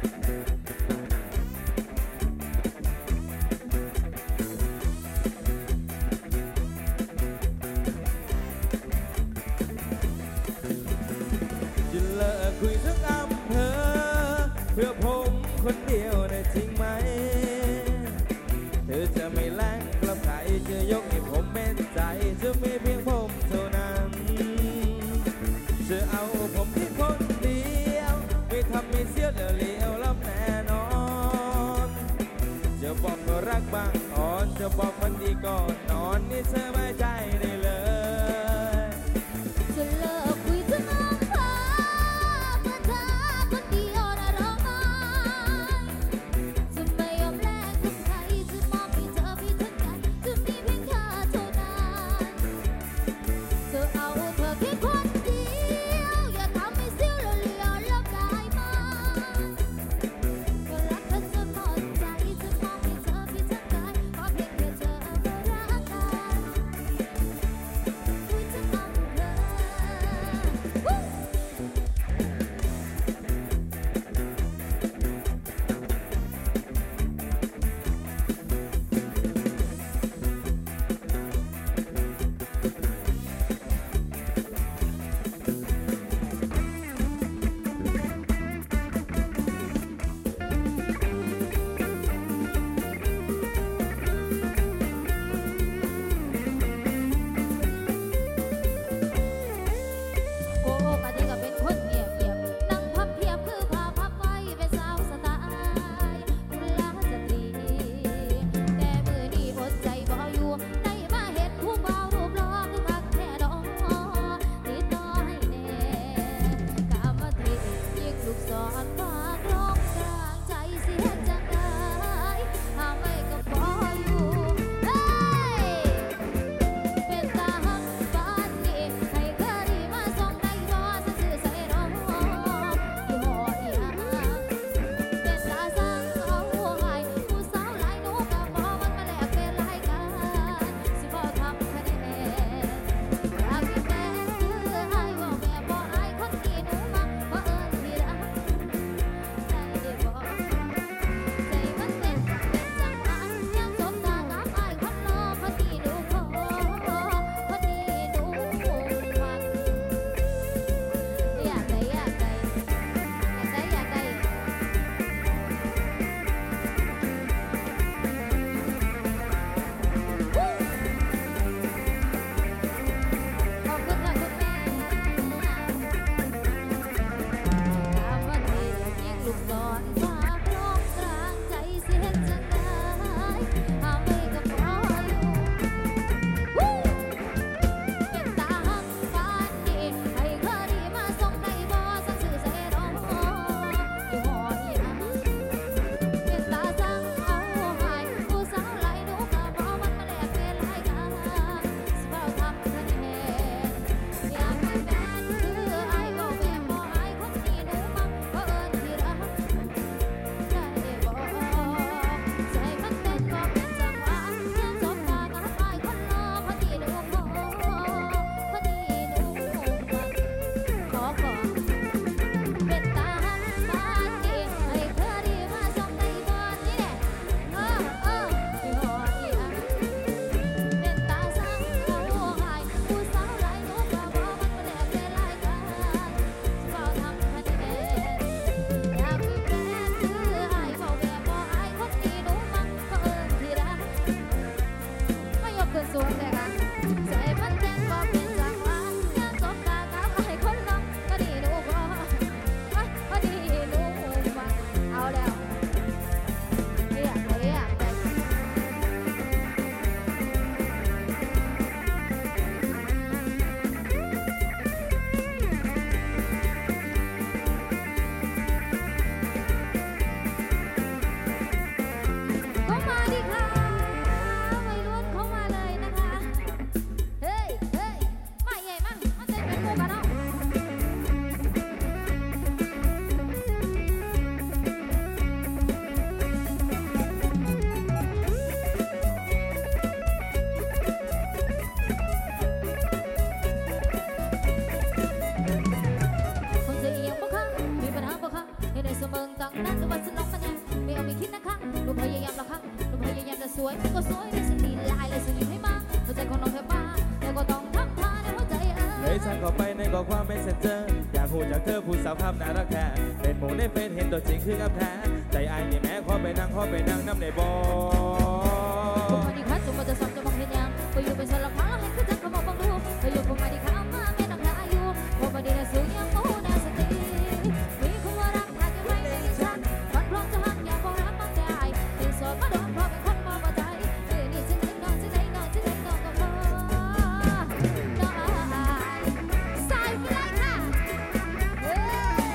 จะเลิกคุยทั้งอำเภอเพื่อผมคนเดียวได้จริงไหมเธอจะไม่แล้งกลับใครจะยกให้ผมเป็นใจจะมีเพียงผมเท่านั้นจะเอาผมที่คนเดียวไม่ทำให้เสียเลี้ยวล้ำแน่นอนจะบอกว่ารักบางอ่อนจะบอกวันดีก่อนนอนนี่เธอไม่ใจได้เลยจะเลิกคุยถึงอำเภอเพื่อเธอคนเดียวและร้องไห้จะไม่ยอมแลกกับใครจะมอบให้เธอเพียงทั้งใจจะมีเพียงเธอเท่านั้นจะเอาเธอแค่คนเดียวอย่าทำให้เสียวและเลี้ยวลบได้ไหมก็รักเธอจนหมดใจจะมอบให้เธอเพียงทั้งใจขอเพียงแค่เธอมารักกันสวงเลยค่ะใส่มันแดงก็เป็นจังหวะงานศพตาขาวให้คนน้องก็ดีดูก็ดีดูมาเอาแล้วเรียกเข้ามาดิค่ะวัยรุ่นเข้ามาเลยนะคะเฮ้ยมาใหญ่มั่งมาเต้นเป็นหมู่กันเนาะคนจะเอียงบ่คะมีปัญหาบ่คะให้ได้เสมอตั้งนั้นจะว่าสนองมันยังไม่เอาไม่คิดนะคะหนูพยายามละค่ะหนูพยายามจะสวยก็สวยได้สิ่งดีลายเลยสิ่งดีให้มาหัวใจของน้องแทบบ้าแต่ก็ต้องทำท่าในหัวใจเลยฉันเข้าไปในข้อความเมสเซนเจอร์อยากพูดจากเธอผู้สาวภาพน่ารักแท้เป็นหมูในเฟซเห็นตัวจริงคือกับแท้ใจไอ้นี่แม้ขอไปนั่งน้ำในบ่อผมมาดีค่ะจุ่มมาจะซ้อมจะมองเห็นยังไปอยู่เป็นสลับมาให้คือจังเขาบอกฟังดูไปอยู่ผมมาดีค่ะมาแม่น้องอายุผมมาดีนะสูงยังโมแนสติมีคนว่ารักหากยังไม่ได้ฉันมันพร้อมจะหักอยากบอกรักมากใจเป็นโสดมาโดนเพราะเป็นคนมองว่าใจนี่ฉันเล่นน้องฉันเล่นน้องฉันเล่นน้องกับพ่อน้อยใส่ไปเลยค่ะเฮ้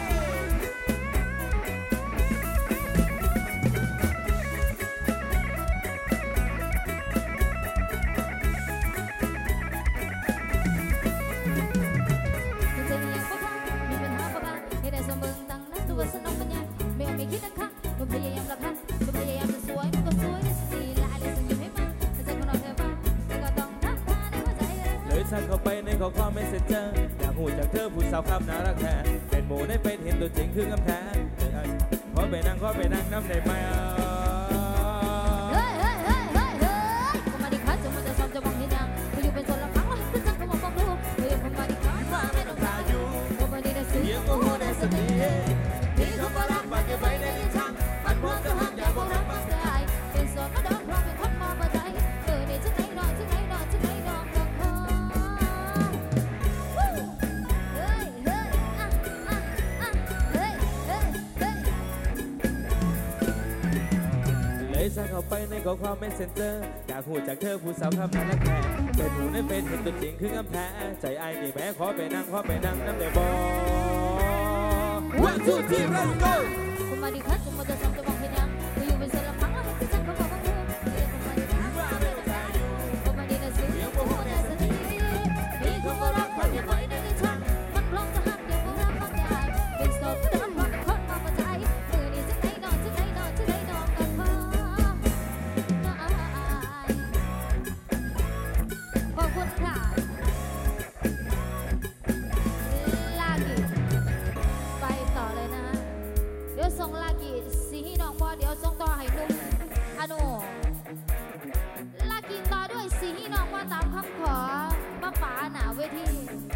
คุณจะมีอย่างบ่คะมีปัญหาบ่คะให้ได้สมบูรณ์ตั้งนั้นตัวสนองมันยังไม่เอาไม่คิดนะคะหนูพยายามละค่ะหนูพยายามจะสวยมันก็สวยได้สิลายเลยสิ่งอยู่ให้มาแต่ใจของเราแค่ว่าแต่ก็ต้องทำท่าในหัวใจเลยฉันเข้าไปในข้อความเมสเซนเจอร์อยากพูดจากเธอผู้สาวภาพน่ารักแท้เป็นหมูในเฟซเห็นตัวจริงคือกับแท้ขอไปนั่งน้ำในบ่อเฮ้ยผมมาดีค่ะจะมาจะซ้อมจะมองเห็นยังไปอยู่เป็นโซนละครั้งแล้วคือจังเขาบอกฟังดูไปอยู่ผมมาดีค่ะมาแม่น้องอายุผมมาดีนะสิโอ้โหนะสติมีเขาบอกรักมาเก็บไว้ในลิ้นชักมันพร้อมจะหักอยากบอกรักมากใจเป็นโสดมาโดนเพราะเป็นคนมองว่าใจนี่ฉันไหนนอนกับพ่อเฮ้ยเลยฉันเข้าไปในข้อความเมสเซนเจอร์อยากพูดจากเธอผู้สาวภาพน่ารักแท้เป็นหมูในเฟซเห็นตัวจริงคือกับแท้ใจไอ้นี่แม้ขอไปนั่งน้ำในบ่อ One two three let's go ผมมาดีค่ะผมมาจะซ้อมจะมองเห็นยังไปอยู่เป็นโซนละครั้งแล้วคือจังเขาบอกฟังดูผมมาดีนะสิโอ้โหนะสติมีเขาบอกรักมาเก็บไว้ในลิ้นชักมันพร้อมจะหักอยากบอกรักมากใจเป็นโสดมาโดนเพราะเป็นคนมองว่าใจนี่ฉันไหนนอนกับพ่อน้อยขอบคุณค่ะลากิไปต่อเลยนะเดี๋ยวส่งลากิสีน้องพอเดี๋ยวส่งต่อให้นุ่มอนุลากิต่อด้วยสีน้องพอตามคำขอป้าป๋าหนาเวที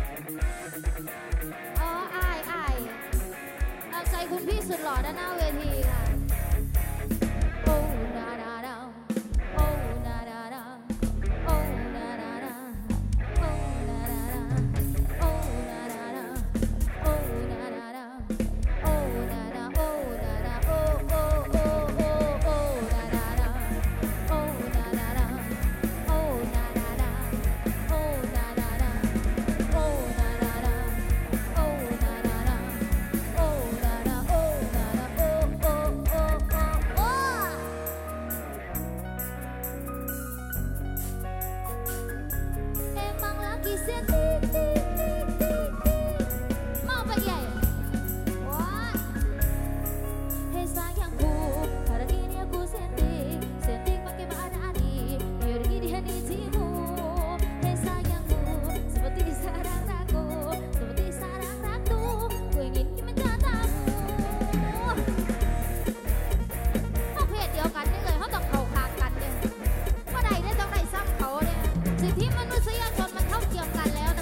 อ๋ออายตามใจคุณพี่สุดหล่อด้านหน้าเวทีค่ะโอ้นาดาดาโอ้นาดาดาโอ้นาดาดาโอ้นาดาดาโอ้นาดาดาโอ้นาดาดาโอ้นาดาโอ้นาดาโอ้โอ้โอ้โอ้โอ้นาดาดาโอ้นาดาดาโอ้นาดาดาโอ้นาดาดาโอ้นาดาดาโอ้นาดาดาโอ้นาดาโอ้นาดาโอ้โอ้โอ้โอ้ Emang lagi sedih mau pergi ya? Wah, hei sayangku, hari ini aku sedih pakai bahasa ani, biar gini hatimu. Hei sayangku, seperti di sarang ragu, ku ingin menjatamu. เอาเพศเดียวกันนี่เลยเขาต้องเข้าข้างกันเนี่ยว่าใดเนี่ยต้องได้ซ้ำเขาเนี่ยสิทธิมนุษยชนมันเท่าเทียมกันแล้วนะ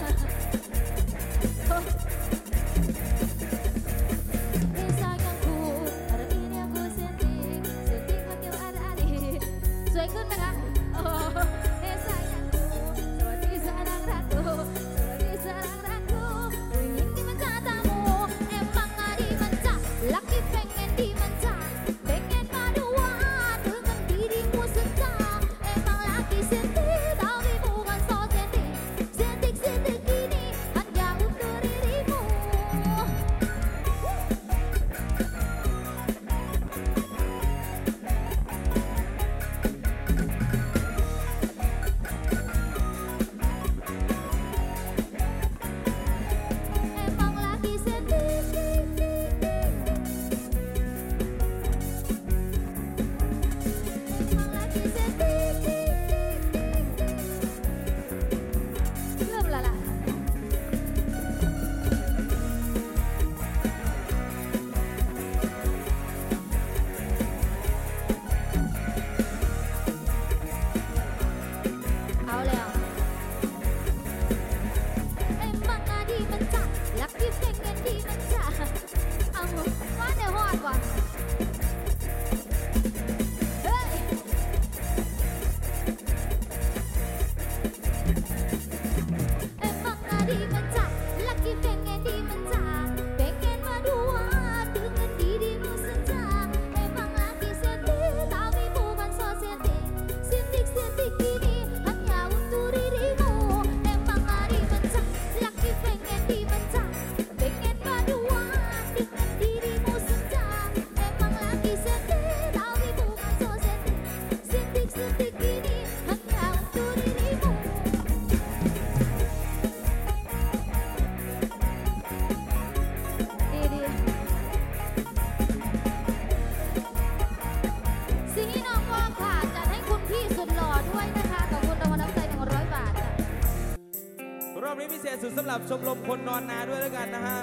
ษสุดสำหรับชมรมคนนอนนาด้วยแล้วกันนะฮะ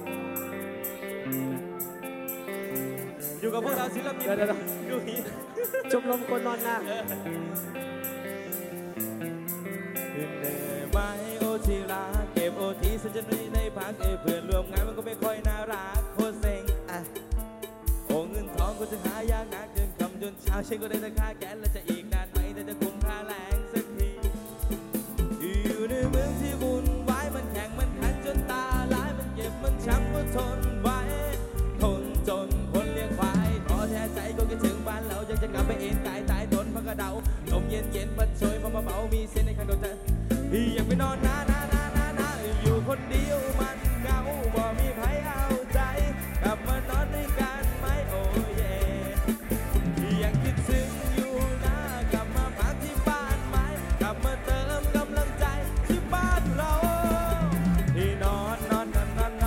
อยู่กับพวกเราศิลปินดูนี่ชมรมคนนอนนาขึ้นเลยไหมโอทีรักเก็บโอทีสัญญาในพักเพื่อนรวมงานมันก็ไม่ค่อยน่ารักโคตรเซ็งโอ้เงินทองก็จะหายากนักเดินคำจนเช้าเช็คก็ได้แต่ค่าแก๊สแล้วจะอีกนานไหมแต่จะคุ้มค่าแรงสักทีอยู่ในเมืองที่วุ่นวายมันแข่งมันขันจนตาลายมันเจ็บมันช้ำก็ทนไว้ทนจนคนเลี้ยงควายท้อแท้ใจก็คิดถึงบ้านเราอยากจะกลับไปเอ็นกายตายทนพักกระเดาลมเย็นเย็นพัดโชยมาเบามีเส้นในข้างดวงใจอยากไปนอนนาอยู่คนเดียวมันเหงาบ่มีใครเอาใจกลับมานอนด้วยกันไหมโอ้เย่ยังคิดถึงอยู่นะกลับมาพักที่บ้านไหมกลับมาเติมกำลังใจที่บ้านเราที่นอนนาที่นอน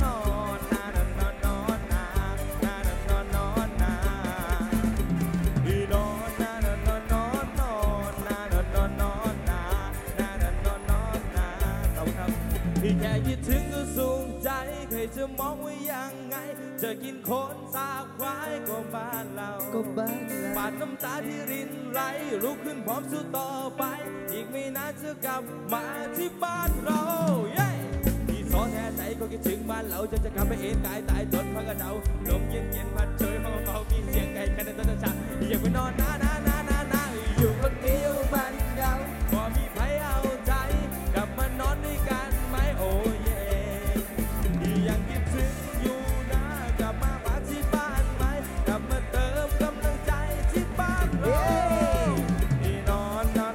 ที่แค่คิดถึงก็สูงใจใครจะมองว่ายังไงจะกินโคนสาบควายก็บ้านเราปาดน้ำตาที่รินไหลลุกขึ้นพร้อมสู้ต่อไปอีกไม่นานจะกลับมาที่บ้านเราเย้ที่ท้อแท้ใจก็คิดถึงบ้านเราจะกลับไปเอ็นกายตายตนพักกระเดาลมเย็นเย็นพัดเฉยเบามีเสียงไก่กันในต้นชาอยากไปนอนนาอยู่คนเดียวบ้านเก่าพอมีใครเอาใจกลับมานอนด้วยกันไหมโอ้เย่ยังคิดถึงอยู่นะกลับมาพักที่บ้านไหมกลับมาเติมกำลังใจที่บ้านเราที่นอนนา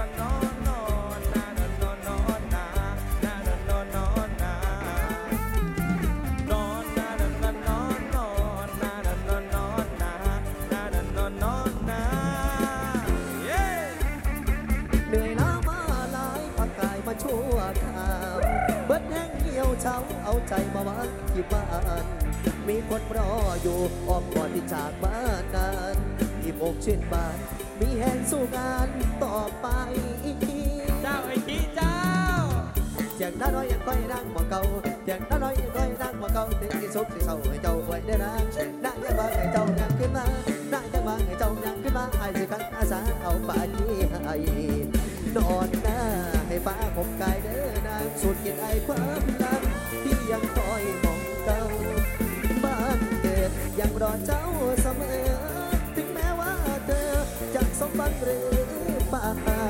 เหนื่อยล้ามาหลายพักกายมาชั่วคราวเบิดแห้งเหี่ยวเช้าเอาใจมาวัดที่บ้านมีคนรออยู่อ้อมกอดที่จากบ้านนั้นที่อกชื่นบานมีแห่งสู้งานต่อไปเจ้าไอ้ขี้เจ้าเสียงน้อยยังค่อยนั่งมาเก่าเสียงน้อยยังค่อยนั่งมาเก่าถึงที่สุดที่เศร้าให้เจ้าไว้ได้นะน่าจะมาให้เจ้ายังขึ้นมาน่าจะมาให้เจ้ายังขึ้นมาให้สิคันอาสาเอาไปให้นอนหน้าให้ฟ้าผมกายเด้อนางสุดกินไอความรักที่ยังคอยมองเก่าบ้านเกิดยังรอเจ้าเสมอถึงแม้ว่าเธอจะสมบัติหรือเปล่า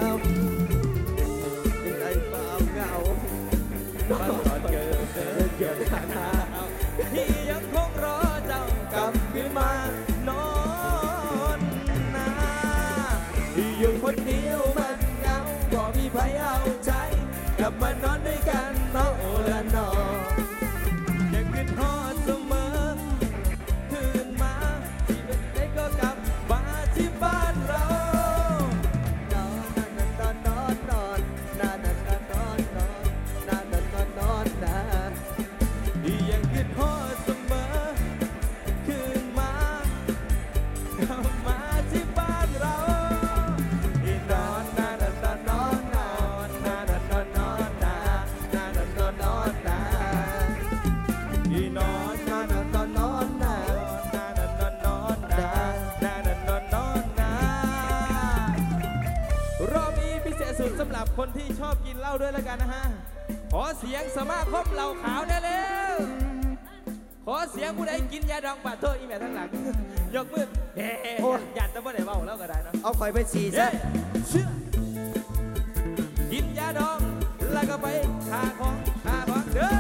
ไอ้เปล่าเงาบ้านก่อนเกิดหนาวที่ยังคงรอเจ้ากลับขึ้นมานอนนาอยู่คนเดียวมันเหงาบ่มีใครเอาใจกลับมานอนด้วยกันเนาะโอละนอยังคิดฮอดเสมอตื่นมาที่เป็นเด็กก็กลับมาที่บ้านเรานอนยังคิดฮอดเสมอคืนมากลับมาที่บ้านเราที่นอนสำหรับคนที่ชอบกินเหล้าด้วยแล้วกันนะฮะขอเสียงสมาคมเหล้าขาวได้เร็วขอเสียงผู้ใดกินยาดองปาดโทษอีแม่ทั้งหลังยกมือเฮ้หยัดแต่ไม่ได้เบาแล้วก็ได้นะเอาข่อยไปสี่ซะกินยาดองแล้วก็ไปหาของเด้อ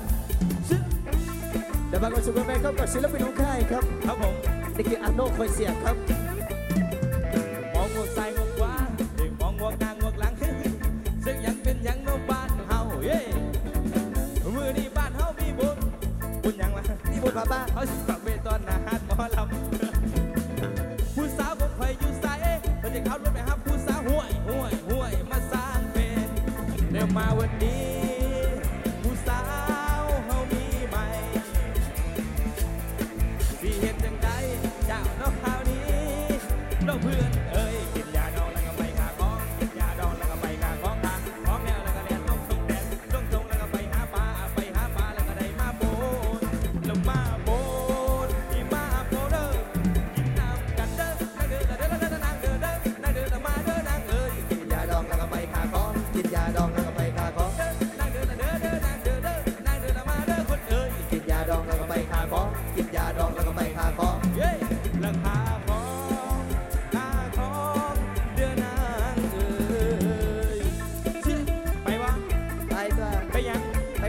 เดี๋ยวบางคนสุดแม่ครับกับศิลปินของค่ายครับครับผมนี่คืออันโน่คอยเสียงครับมองงวกซ้ายงวกขวามองงวกกลางงวกหลังซึ่งยังเป็นยังโนบ้านเฮาเย้มือนี่บ้านเฮามีบุญยังล่ะมีบุญป้าเขาสิกับเวตอนนาฮัดหมอลำผู้สาวของใครอยู่สายเขาจะขับรถไปหาผู้สาวห่วยมาสร้างเป็นเดี๋ยวมาวันนี้ผู้สาวเฮามีใหม่สิเห็นจังใดเจ้าน้องคราวนี้น้องเพื่อนเอ้ยกินยาดองแล้วก็ไปขาของยาดองแล้วก็ไปขาของแนวแล้วก็เรียนต้องแดนต้อง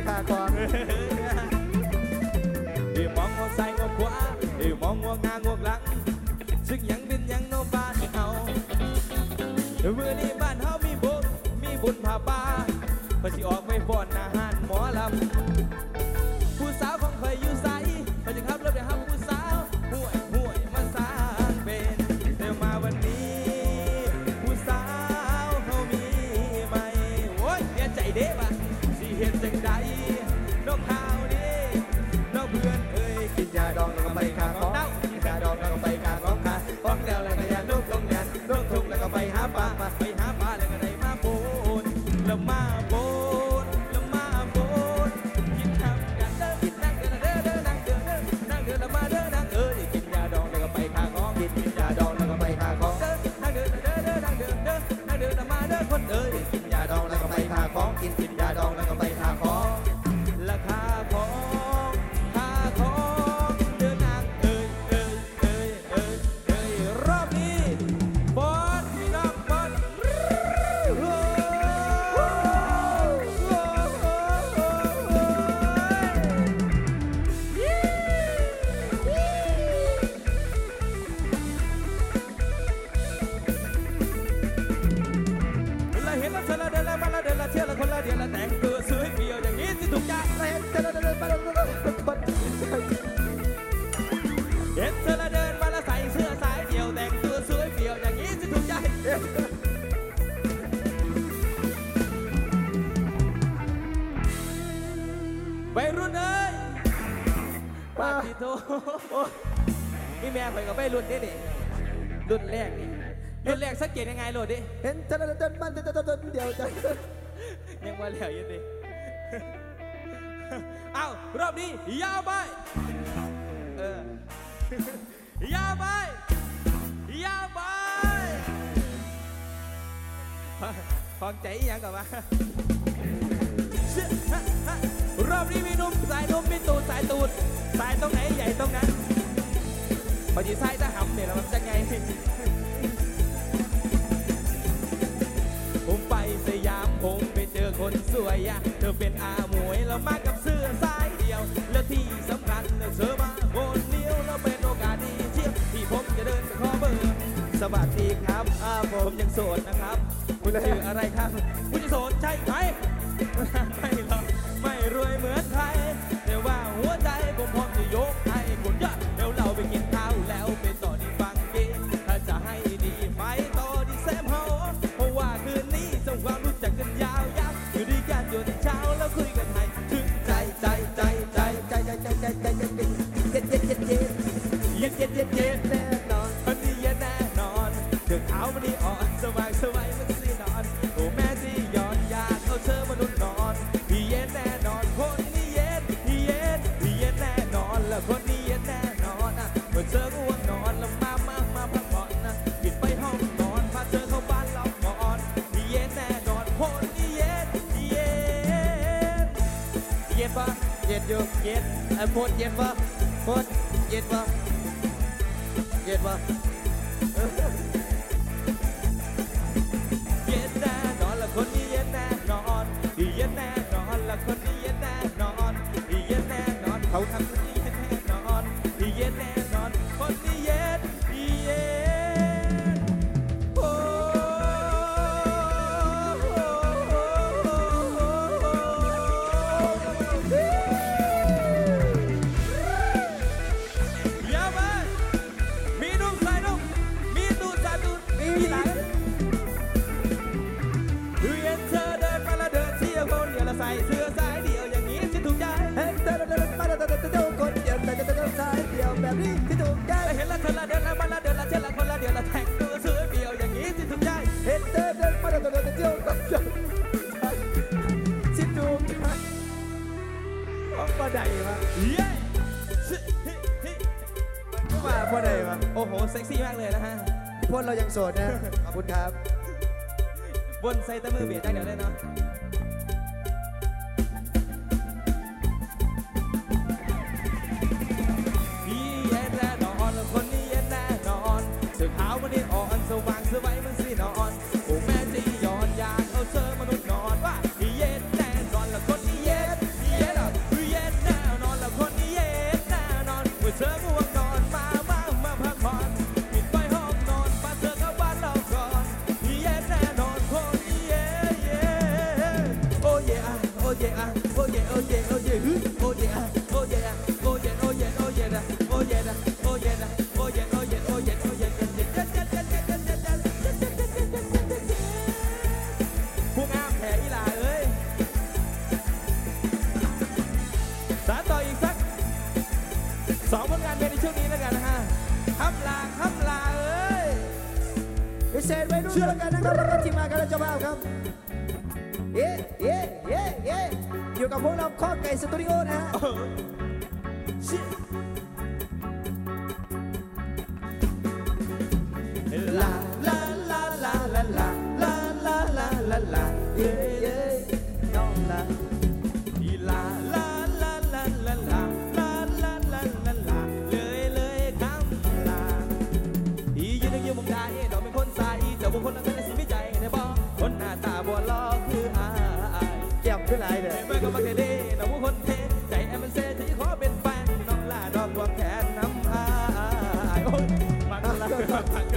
ขาควงที่มองงวซ้ายงวขวาที่มองงวงางวหลังซึ่งยังเป็นยังโนบ้านเฮาเมื่อนี้บ้านเฮามีบุญผาป่าพอสิออกไปฟ้อนอาหารหมอลำผู้สาวของเคยอยู่ใสพอจะขับรถไปหาผู้สาวห่วยมาสร้างเป็นแต่มาวันนี้ผู้สาวเขามีใหม่โอ้ยเสียใจเด้บ่ะสิเห็นจังใดนกข่าวนี้นกเพื่อนเอ้ยกินยาดองแล้วก็ไปขาของกินยาดองแล้วก็ไปขาของขาฟ้องแล้วแล้วก็ยาลูกตรงยันลูกทุ่งแล้วก็ไปหาปลาไปหาปลาแล้วก็ได้มาโบนแล้วมาโบนแล้วมาโบนกินทำกันเด้อกินนั่งเด้อเด้อเด้อนั่งเด้อเด้อนั่งเด้อแล้วมาเด้อนั่งกินยาดองแล้วก็ไปคาของกินยาดองแล้วก็ไปขาของเด้อนั่งเด้อเด้อเด้อนั่งเด้อเด้อนั่งเด้อแล้วมาเด้อคนกินยาดองแล้วก็ไปขาของกินยาดองแล้วก็ไปขาของราคาของค่าของเดินนางรอบนี้บอสพี่น้องบอสเห็นแล้วเธอละเดินละมาละเดินละเที่ยวละคนละเดียวละแต่งตัวสวยเปี่ยวอย่างนี้สิถูกใจเห็นเธอละเดินมาละใส่เสื้อสายเดี่ยวแต่งตัวสวยเปี่ยวอย่างนี้สิถูกใจวัยรุ่นเอ้ยปาติโตนี่แม่ข่อยกับวัยรุ่นนี่นี่รุ่นแรกนี่รุ่นแรกสังเกตยังไงโหลดดิเห็นจะเดินมันจะเดียวจะยังว่าแล้วยังดิ เอ้ารอบนี้ยาวไปยาวไปยาวไปฟังใจยังก่อนวะรอบนี้มีนุ่มสายนุ่มมีตูดสายตูดสายตรงไหนใหญ่ตรงนั้นพอจีสายจะหำเนี่ยแล้วมันจะไงผมไปสยามผมไปเจอคนสวยอะเธอเป็นอาหมวยแล้วมากับเสื้อสายเดียวแล้วที่สำคัญเธอมาคนเดียวแล้วเป็นโอกาสดีเที่ยวที่ผมจะเดินไปขอเบอร์สวัสดีครับผมยังโสดนะครับคุณชื่ออะไรครับคุณจะโสดใช่ไหมไม่หรอกไม่รวยเหมือนใครแต่ว่าหัวใจผมพร้อมจะยกให้คุณเยอะเดี๋ยวเราไปกินข้าวแล้วไปต่อที่ฟังดีถ้าจะให้ดีไปต่อที่แซมเฮาเพราะว่าคืนนี้ส่งความรู้จักกันยาวอยู่ด้วยกันจนเช้าแล้วคุยกันให้ถึงใจแน่นอนวันนี้เย็นแน่นอนเดือดขาววันนี้อ่อนสบายมันสินอนโอ้แม่ที่ย้อนอยากเอาเธอมานุ่นนอนพี่เย็นแน่นอนคนนี้เย็นแน่นอนแล้วคนนี้เย็นแน่นอนเมื่อเธอง่วงนอนแล้วมาพักผ่อนปิดไปห้องนอนพาเธอเข้าบ้านเรานอนพี่เย็นแน่นอนคนนี้เย็นปะเย็นอยู่เย็นไอ้พดเย็นปะพดเย็นปะเย็นแน่นอนละคนนี้เย็นแน่นอนที่เย็นแน่นอนละคนนี้เย็นแน่นอนที่เย็นแน่นอนเขาทำคนนี้เย็นแน่นอนที่เย็นแน่นอนคนนี้เย็นโอ้ยาวไปมีนุ่มสายนุ่มมีตูดสายตูดมีหลังเห็นเธอเดินมาแล้วเดินเที่ยวคนเดียวแล้วใส่เสื้อสายเดี่ยวอย่างนี้ที่ถูกใจเห็นเธอเดินมาแล้วเดินคนเดียวแต่จะเดินสายเดียวแบบนี้ที่ถูกใจเห็นแล้วเธอละเดินแล้วมาแล้วเดินละเที่ยวละคนละเดียวละแต่งตัวสวยเปี่ยวอย่างนี้ที่ถูกใจเห็นเธอเดินมาแล้วเดินเที่ยวกับฉันที่ถูกใจต้องมาไหนวะเย้ก็มาพอดีวะโอ้โหเซ็กซี่มากเลยนะฮะพวกเรายังโสดนะขอบคุณครับบนไซต์ตะมือเบียดได้เดี๋ยวเลยเนาะพี่เย็นแน่นอนแล้วคนนี้เย็นแน่นอนเสื้อขาววันนี้อ่อนสว่างสวยมันสินอนโอ้แม่ที่ย้อนอยากเอาเธอมนุษย์นอนว่าพี่เย็นแน่นอนแล้วคนนี้เย็นไปด้วยแล้วกันนะครับแล้วก็ทีมงานกันและเจ้าภาพครับเย้เย้เย้เย้อยู่กับพวกเราข้อไก่สตูดิโอนะฮะลาลาลาลาลาลาลาลาลาลาลาเย้เย้น้องลาลาลาลาลาลาลาลาลาลาลาลาเลยคำลายืนมองได้ดอกเป็นคนใส่เจ้าบุคคลนั้นเป็นสิ่งวิจัยในบ่คนหน้าตาบัวล้อคืออายแก้มขึ้นไรเลยเมื่อก็มาเด้ดอกบุคคลเทใจแอมมันเซ่จะขอเป็นแฟนน้องลาดอกดวงแขนน้ำอายโอ้ยมักแล้วก็มัก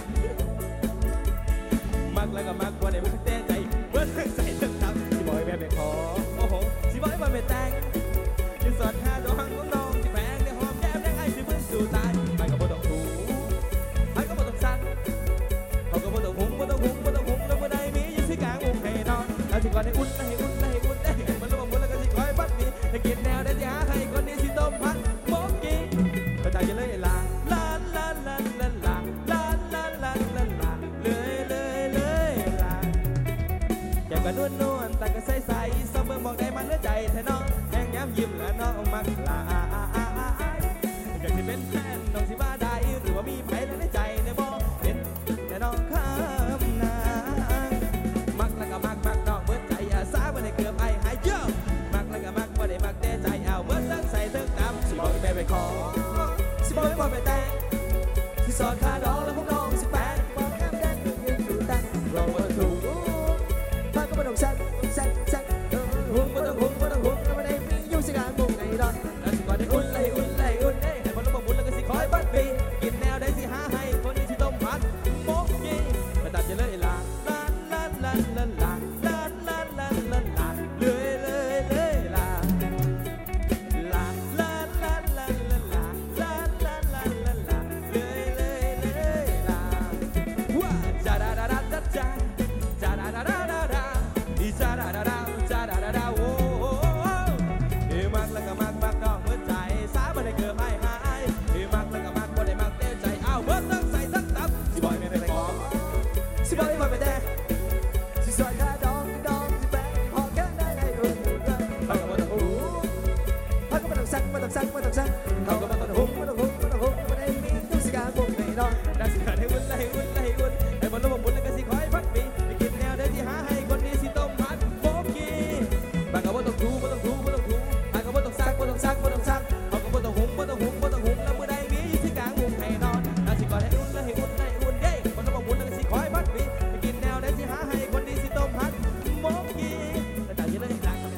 กว่าได้มักแต่ใจเมื่อใส่ตึงตับสิบอยแม่เป็นขอโอ้โหสิบอยมาเป็นแตงยืนสอดหาดวงของน้องที่แพงในหอมแก้มยังไงสิเพิ่งสู่ตายไปก็บ่ต้องถูไปก็บ่ต้องสั่นเขาก็บ่ต้องหุงแล้วเมื่อใดมียืนสิกลางวงให้น้องแล้วสิก่อนให้อุ่นได้มันรู้ว่าหมดแล้วก็สิคอยพัดมีให้กินแนวได้ที่หาให้คนนี้สิต้มพัดโบกี้ก็ใจจะเลยลาลาลาลาลาลาลาลาลาลาลาเลยแก้มก็นวลแต่ก็ใสๆสมเมืองบอกได้มันเนื้อใจแท้น้องแห้งย้ำยิ้มและน้องมักลาอยากจะเป็นแฟนน้องสิว่าได้หรือว่ามีไผแล้วในใจในบ่เห็นแต่น้องข้ามนางมักแล้วก็มักน้องเมื่อใจอาสาเมื่อได้เกือบไอหายเยอะมักแล้วก็มักว่าได้มักแต่ใจเอาเมื่อตั้งใส่เทิงตำสิบอกแม่ไปขอสิบอกว่าไปแต่งที่สอดคาดองแล้วพวกน้องสิแปดบอกแก้มแดงยืนอยู่ตั้งรอมาถูกพักก็ไม่ต้องสั่นหุงไม่ต้องหุงแล้วไม่ได้มียุ่งสิการบุกไงดอกแล้วสิก่อนได้อุ่นให้คนรู้ว่าบุญแล้วก็สิคอยบัดปีกินแนวได้สิหาให้คนนี้สิต้มผัดโป๊กยี่มาตัดจะเลยลาลาลาลาลาลาลาลาลาลาลาเลยลาลาลาลาลาลาลาลาลาลาลาลาเลยลาว้าจ้าดาดาดาจ้าจ้าดาดาดาดาดาอีจ้าดาดาดาจ้าดาดาดาโว้มักแล้วก็มักน้องเมื่อใจสาบ่ได้เกิดไม่หายมักแล้วก็มักบ่ได้มักเต้ใจอ้าวเมื่อตั้งใส่ตั้งตับสิบอยไม่ได้ขอสิบอยไม่ได้สิสวยแค่ดองสิแบงพอแค่ได้ไงดูพักก็บ่ต้องหูพักก็ไม่ต้องสั่นเขาก็บ่ต้องหุงไม่ได้มียุ่งสิการบุกไงดอกได้สิขาดให้วุ่นให้มันรู้ว่าบุญแล้วก็สิคอยพัดปีไปกินแนวได้ที่หาให้คนนี้สิต้มผัดโบกี้บางก็บ่ต้องถูบางก็บ่ต้องซักเขาก็บ่ต้องหุงแล้วเมื่อใดมีสิกลางวงให้นอนแล้วสิก่อนให้อุ่นเย้มันรู้ว่าบุญแล้วก็สิคอยพัดปีไปกินแนวได้ที่หาให้คนนี้สิต้มผัดโบกี้แต่ใจจะเลย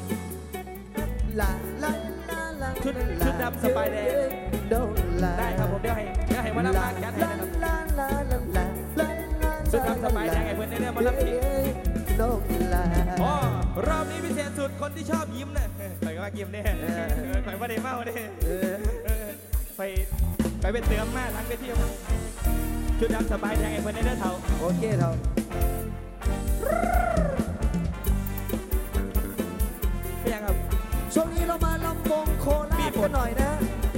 ชุดดำสบายแดงได้ครับผมเดี๋ยวให้มารับการกันให้นะครับชุดดำสบายแดงไอ้เพื่อนเนี่ยมารับทีอ๋อรอบนี้พิเศษสุดคนที่ชอบยิ้มเนี่ยไปก็มายิ้มเนี่ยไปว่าได้เมาเนี่ยไปเป็นเตือมแม่ทั้งไปเที่ยวชุดดำสบายแดงไอ้เพื่อนเนี่ยเท่าโอเคเท่าเป็นยังครับช่วงนี้เรามาลำวงโคราชกันหน่อยนะ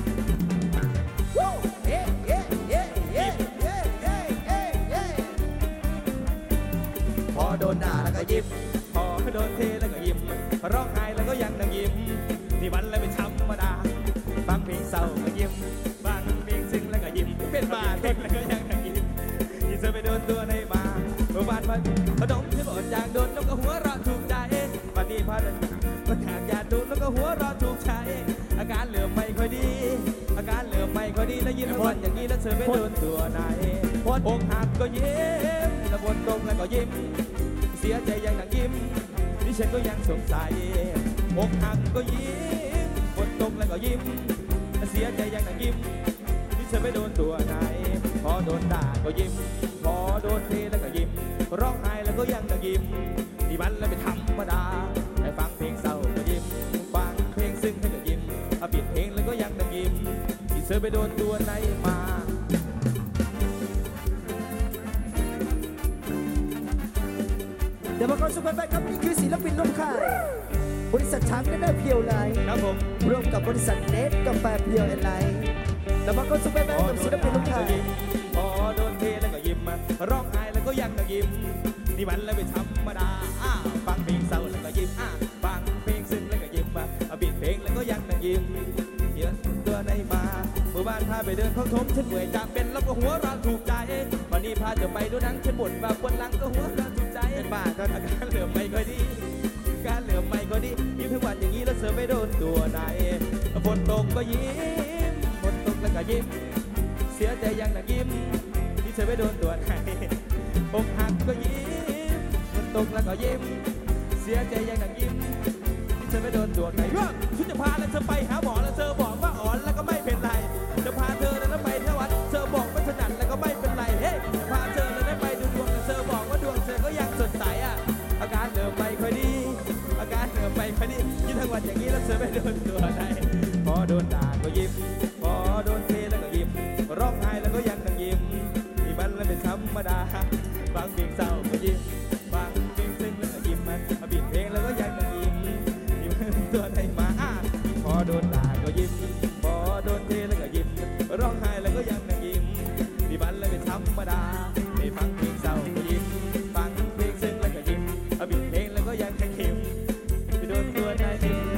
พอโดนด่าแล้วก็ยิ้มพอโดนเทแล้วก็ยิ้มร้องไห้แล้วก็ยังนั่งยิ้มนี่มันเลยเป็นธรรมดาฟังเพลงเศร้าก็ยิ้มฟังเพลงซึ้งแล้วก็ยิ้มเป็นบาดแล้วก็ยังนั่งยิ้มยิ่งเธอไปโดนตัวในมาเมื่อวานพอดมที่บอดจากโดนแล้วก็หัวเราะถูกใจวันนี้พอก็หากอยากดูแล้วก็หัวเราะถูกใจอาการเหลือไม่ค่อยดีแล้วยิ้มวันอย่างนี้แล้วเธอไม่โดนตัวไหนอกหักก็ยิ้มแล้วบนตรงแล้วก็ยิ้มเสียใจยังนั่งยิ้มดิฉันก็ยังสงสัยอกหักก็ยิ้มบนตรงแล้วก็ยิ้มเสียใจยังนั่งยิ้มดิฉันไม่โดนตัวไหนพอโดนด่าก็ยิ้มพอโดนเทแล้วก็ยิ้มร้องไห้แล้วก็ยังนั่งยิ้มนี่มันเลยเป็นธรรมดาได้ฟังเพลงเศร้าก็ยิ้มฟังเพลงซึ้งให้ก็ยิ้มปิดเพลงแล้วก็ยังนั่งยิ้มที่เธอไปโดนตัวไหนมาเดี๋ยวมาขอสุขภาพครับนี่คือศิลปินร่วมค่ายบริษัทช้างก็ได้เพียวไลน์ครับผมร่วมกับบริษัทเนสกาแฟเพียวไลน์เดี๋ยวมาขอสุขภาพกับศิลปินร่วมค่ายพอโดนเทแล้วก็ยิ้มร้องไห้แล้วก็ยังต้องยิ้มนี่มันเลยเป็นธรรมดาฟังเพลงเศร้าแล้วก็ยิ้มฟังเพลงซึ้งแล้วก็ยิ้มบิดเพลงแล้วก็ยังต้องยิ้มเยอะตัวไหนมาเมื่อวานพาไปเดินเขาทมฉันเหนื่อยจากเป็นแล้วก็หัวเราถูกใจวันนี้พาจะไปดูหนังฉันบ่นว่าปวดหลังก็หัวเราถูกใจเป็นบ้าก็อาการเหลือไม่ค่อยดีการเหลือไม่ค่อยดียิ้มทุกวันอย่างนี้แล้วเสือไม่โดนตัวไหนฝนตกก็ยิ้มฝนตกแล้วก็ยิ้มเสียใจยังต้องยิ้มที่เธอไม่โดนตัวไหนอกหักก็ยิ้มฝนตกแล้วก็ยิ้มเสียใจยังต้องยิ้มที่เธอไม่โดนตัวไหนฉันจะพาแล้วเธอไปหาหมอแล้วเธอบอกว่าอ่อนแล้วก็ไม่เป็นไรจะพาเธอแล้วไปเที่ยววัดเธอบอกว่าถนัดแล้วก็ไม่เป็นไรเฮ้พาเธอแล้วได้ไปดูดวงเธอบอกว่าดวงเธอก็ยังสดใสอาการเริ่มไม่ค่อยดีอาการเริ่มไม่ค่อยดียิ่งทั้งวันอย่างนี้แล้วเธอไม่โดนตัวไหนพอโดนด่าก็ยิ้มพอโดนเทแล้วก็ยิ้มร้องไห้แล้วก็ยังต้องยิ้มนี่มันเลยเป็นธรรมดาบางเพลงเศร้าก็ยิ้มบางเพลงซึ้งแล้วก็ยิ้มบิดเพลงแล้วก็ยังต้องยิ้มนี่มันตัวไหนมาพอโดนด่าก็ยิ้มพอโดนเทแล้วก็ยิ้มร้องไห้แล้วก็ยังต้องยิ้มนี่มันเลยเป็นธรรมดาให้ฟังเพลงเศร้าก็ยิ้มฟังเพลงซึ้งแล้วก็ยิ้มบิดเพลงแล้วก็ยังต้องยิ้มไปโดนตัวไหน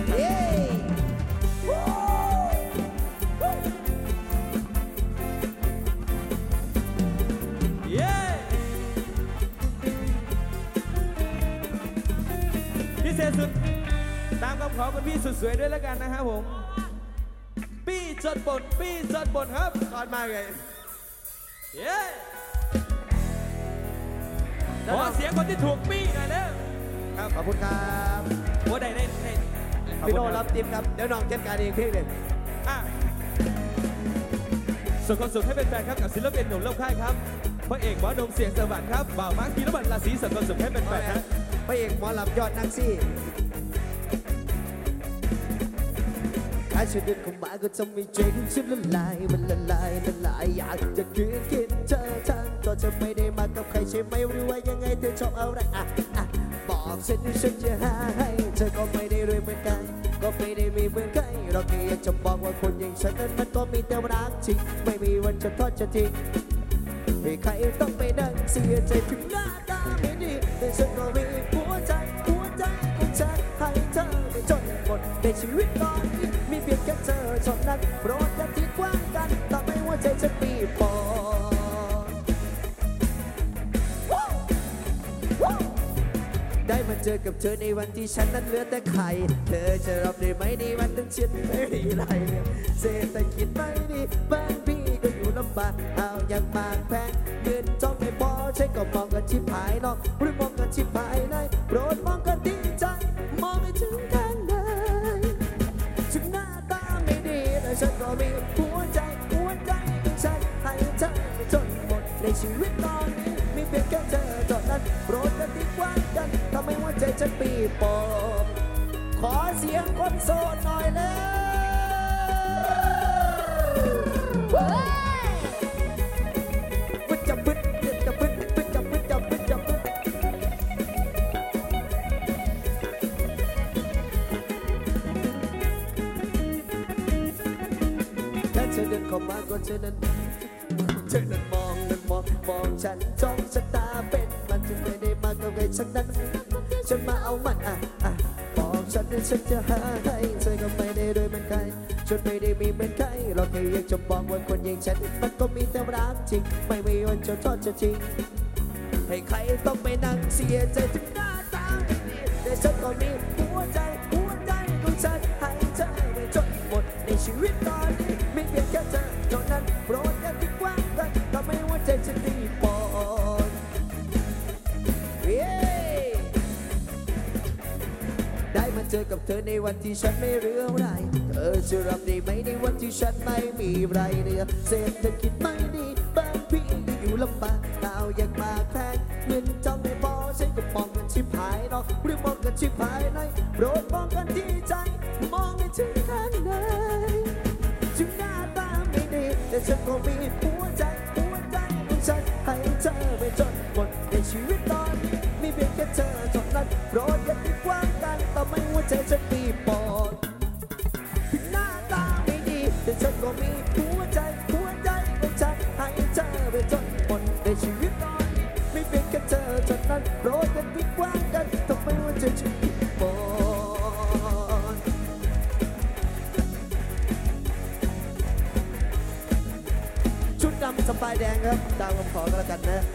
พิเศษสุดตามคำขอคุณพี่สุดสวยด้วยแล้วกันนะครับผมปี้จดบทครับขอมาเลยเย้ขอเสียงคนที่ถูกปี้หน่อยเร็วครับขอบคุณครับโอ้ได้พี่โน่รับทีมครับเดี๋ยวน้องจัดการเองเพลงเลยส่งความสุขให้เป็นแฟนครับกับศิลปินหนุ่มเล่าค่ายครับพระเอกหมอดมเสียงสวรรค์ครับบ่าวมาร์คธีรบัตรราศีส่งความสุขให้เป็นแฟนครับพระเอกหมอลำยอดนางซี่ถ้าฉันเดินเข้ามาก็จะไม่เจ๊งฉันละลายมันละลายอยากจะกินเธอทั้งตัวเธอไม่ได้มากับใครใช่ไหมหรือว่ายังไงเธอชอบอะไรบอกฉันจะหาให้เธอก็ไม่ได้รวยเหมือนกันก็ไม่ได้มีเหมือนใครเราแค่อยากจะบอกว่าคนอย่างฉันนั้นมันก็มีแต่รักจริงไม่มีวันจะทอดจะทิ้งให้ใครต้องไปนั่งเสียใจถึงหน้าตาไม่ดีแต่ฉันก็มีหัวใจของฉันให้เธอไปจนหมดในชีวิตตอนนี้มีเพียงแค่เธอเท่านั้นโปรดอย่าทิ้งกว้างกันทำให้หัวใจฉันปีปอได้มาเจอกับเธอในวันที่ฉันนั้นเหลือแต่ไข่เธอจะรับได้ไหมในวันที่ฉันไม่มีอะไรเศรษฐกิจไม่ดีบ้านพี่ก็อยู่ลำบากเอาอย่างมากแพงเงินทองไม่พอใช้ก็มองกันชิบหายนอกหรือมองกันชิบหายในโปรดมองกันที่ใจมองไม่ถึงทางไหนถึงหน้าตาไม่ดีแต่ฉันก็มีหัวใจของฉันให้เธอไปจนหมดในชีวิตตอนนี้มีเพียงแค่เธอเท่านั้นโปรดอย่าทิ้งกว้างกันทำให้หัวใจฉันปีปอบขอเสียงคนโสดหน่อยเลยเธอเดินเข้ามาก็เธอนั้นมองฉันจ้องชะตาเป็นมันจะไม่ได้มากับใครฉันนั้นฉันมาเอามันบอกฉันจะหาให้เธอก็ไม่ได้ด้วยเหมือนใครฉันไม่ได้มีเหมือนใครเราแค่อยากจะบอกว่าคนอย่างฉันมันก็มีแต่รักจริงไม่มีวันจะทอดจะทิ้งให้ใครต้องไปนั่งเสียใจถึงหน้าตาแต่ฉันก็มีหัวใจของฉันให้เธอไปจนหมดในชีวิตตอนนี้มีเพียงแค่เธอเท่านั้นโปรดอย่าทิ้งกว้างกันทำให้หัวใจฉันตีปอนได้มาเจอกับเธอในวันที่ฉันไม่เหลืออะไรเธอจะรับได้ไหมในวันที่ฉันไม่มีไรเหลือเศรษฐกิจไม่ดีบ้านพี่อยู่ลำบากดาวอยากมาแพงเงินจำไม่พอใช้ก็มองกันชิบหายนอกหรือมองกันชิบหายในโปรดมองกันที่ใจมองให้ถึงข้างในถึงหน้าตาไม่ดีแต่ฉันก็มีหัวใจของฉันให้เธอไปจนหมดในชีวิตตอนนี้มีเพียงแค่เธอเท่านั้นโปรดอย่าทิ้งกว้างกันทำให้หัวใจฉันปีปอนถึงหน้าตาไม่ดีแต่ฉันก็มีหัวใจของฉันให้เธอไปจนหมดในชีวิตตอนนี้มีเพียงจะชุดบอลชุดดำสบายแดงครับตามคำขอกันแล้วกันนะ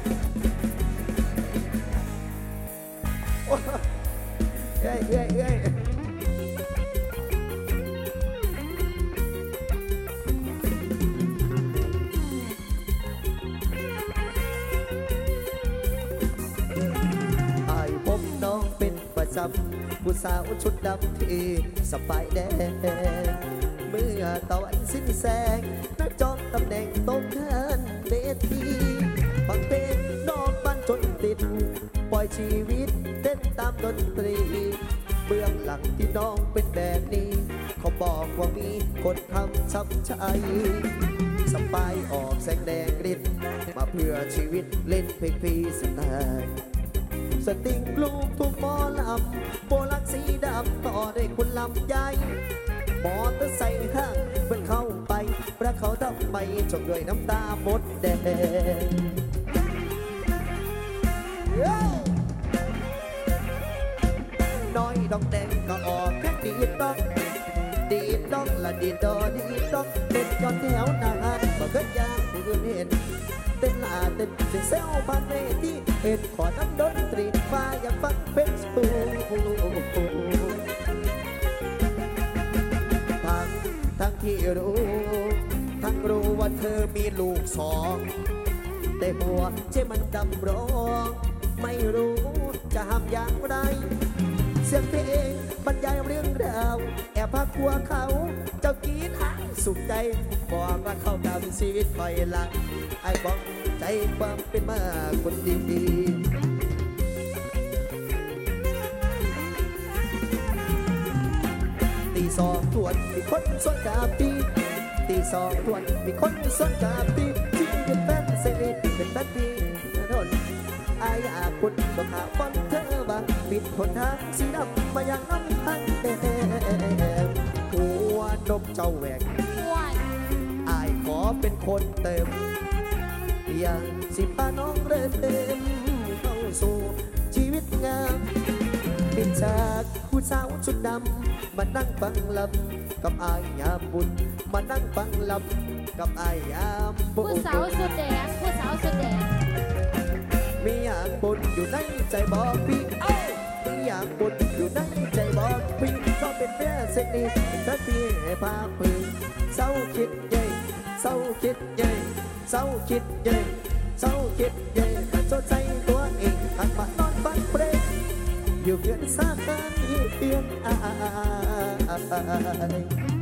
เอ้ยเอ้ยเอ้ยไอ้ผมน้องเป็นประจำผู้สาวชุดดำที่สบายแดงเมื่อตะวันสิ้นแสงนักจองตำแหน่งตรงข้างเวทีฟังเพลงน้องบ้านจนติดปล่อยชีวิตเต้นตามดนตรีเบื้องหลังที่น้องเป็นแบบนี้เขาบอกว่ามีคนทำช้ำใจสบายออกแสงแดงฤทธิ์มาเพื่อชีวิตเล่นเพลงพีสไตล์สติงลูกทุกหมอลำโบลักสีดำต่อด้วยคุณลำใหญ่มอเตอร์ไซค์ห้างเพิ่นเข้าไปประเขาทำไมจบด้วยน้ำตามดแดงน้อยดอกแดงก็ออกแค่ดีดดอกดีดดอกละดีดดอดีดดอกเต้นย้อนแถวนานบ่เคยยางผู้อื่นเห็นเต้นลาเต้นเสียงเซลผ่านเวทีเห็นขอน้ำดนตรีมาอยากฟังเพลงสูทั้งที่รู้ว่าเธอมีลูกสองแต่หัวใจมันดำร้องไม่รู้จะห้ามอย่างไรเสียงเพลงบรรยายเรื่องราวแอบพักหัวเขาเจ้ากีดหายสุขใจบอกว่าเข้ากับชีวิตคอยละไอ้บอกใจความเป็นมาคนดีตีสองทวนมีคนสนกาปีตีสองทวนมีคนสนกาปีที่เป็นแฟนเสรีเป็นแฟนปีทนอายอยากคุณต้องหาบอลเธอบ้างปิดหนทางสีดำมาอย่างน้ำพันแดงหัวนมเจ้าแหวกอายขอเป็นคนเติมอย่างสิพาน้องเริ่มเข้าสู่ชีวิตงามปิดฉากผู้สาวชุดดำมานั่งฟังลำกับอายยามบุญมานั่งฟังลำกับอายยามบุญผู้สาวสุดแดงผู้สาวสุดแดงมีอย่างบุญอยู่ในใจบอกพี่มีอย่างบุญอยู่ในใจบอกพี่ก็เป็นแม่เส้นนี้ถ้าพี่ให้พาปืนเศร้าคิดใหญ่เศร้าคิดใหญ่เศร้าคิดใหญ่เศร้าคิดใหญ่มันสดใจตัวเองหันมานอนฟังเพลงอยู่เพื่อนสร้างกันเพียงอาย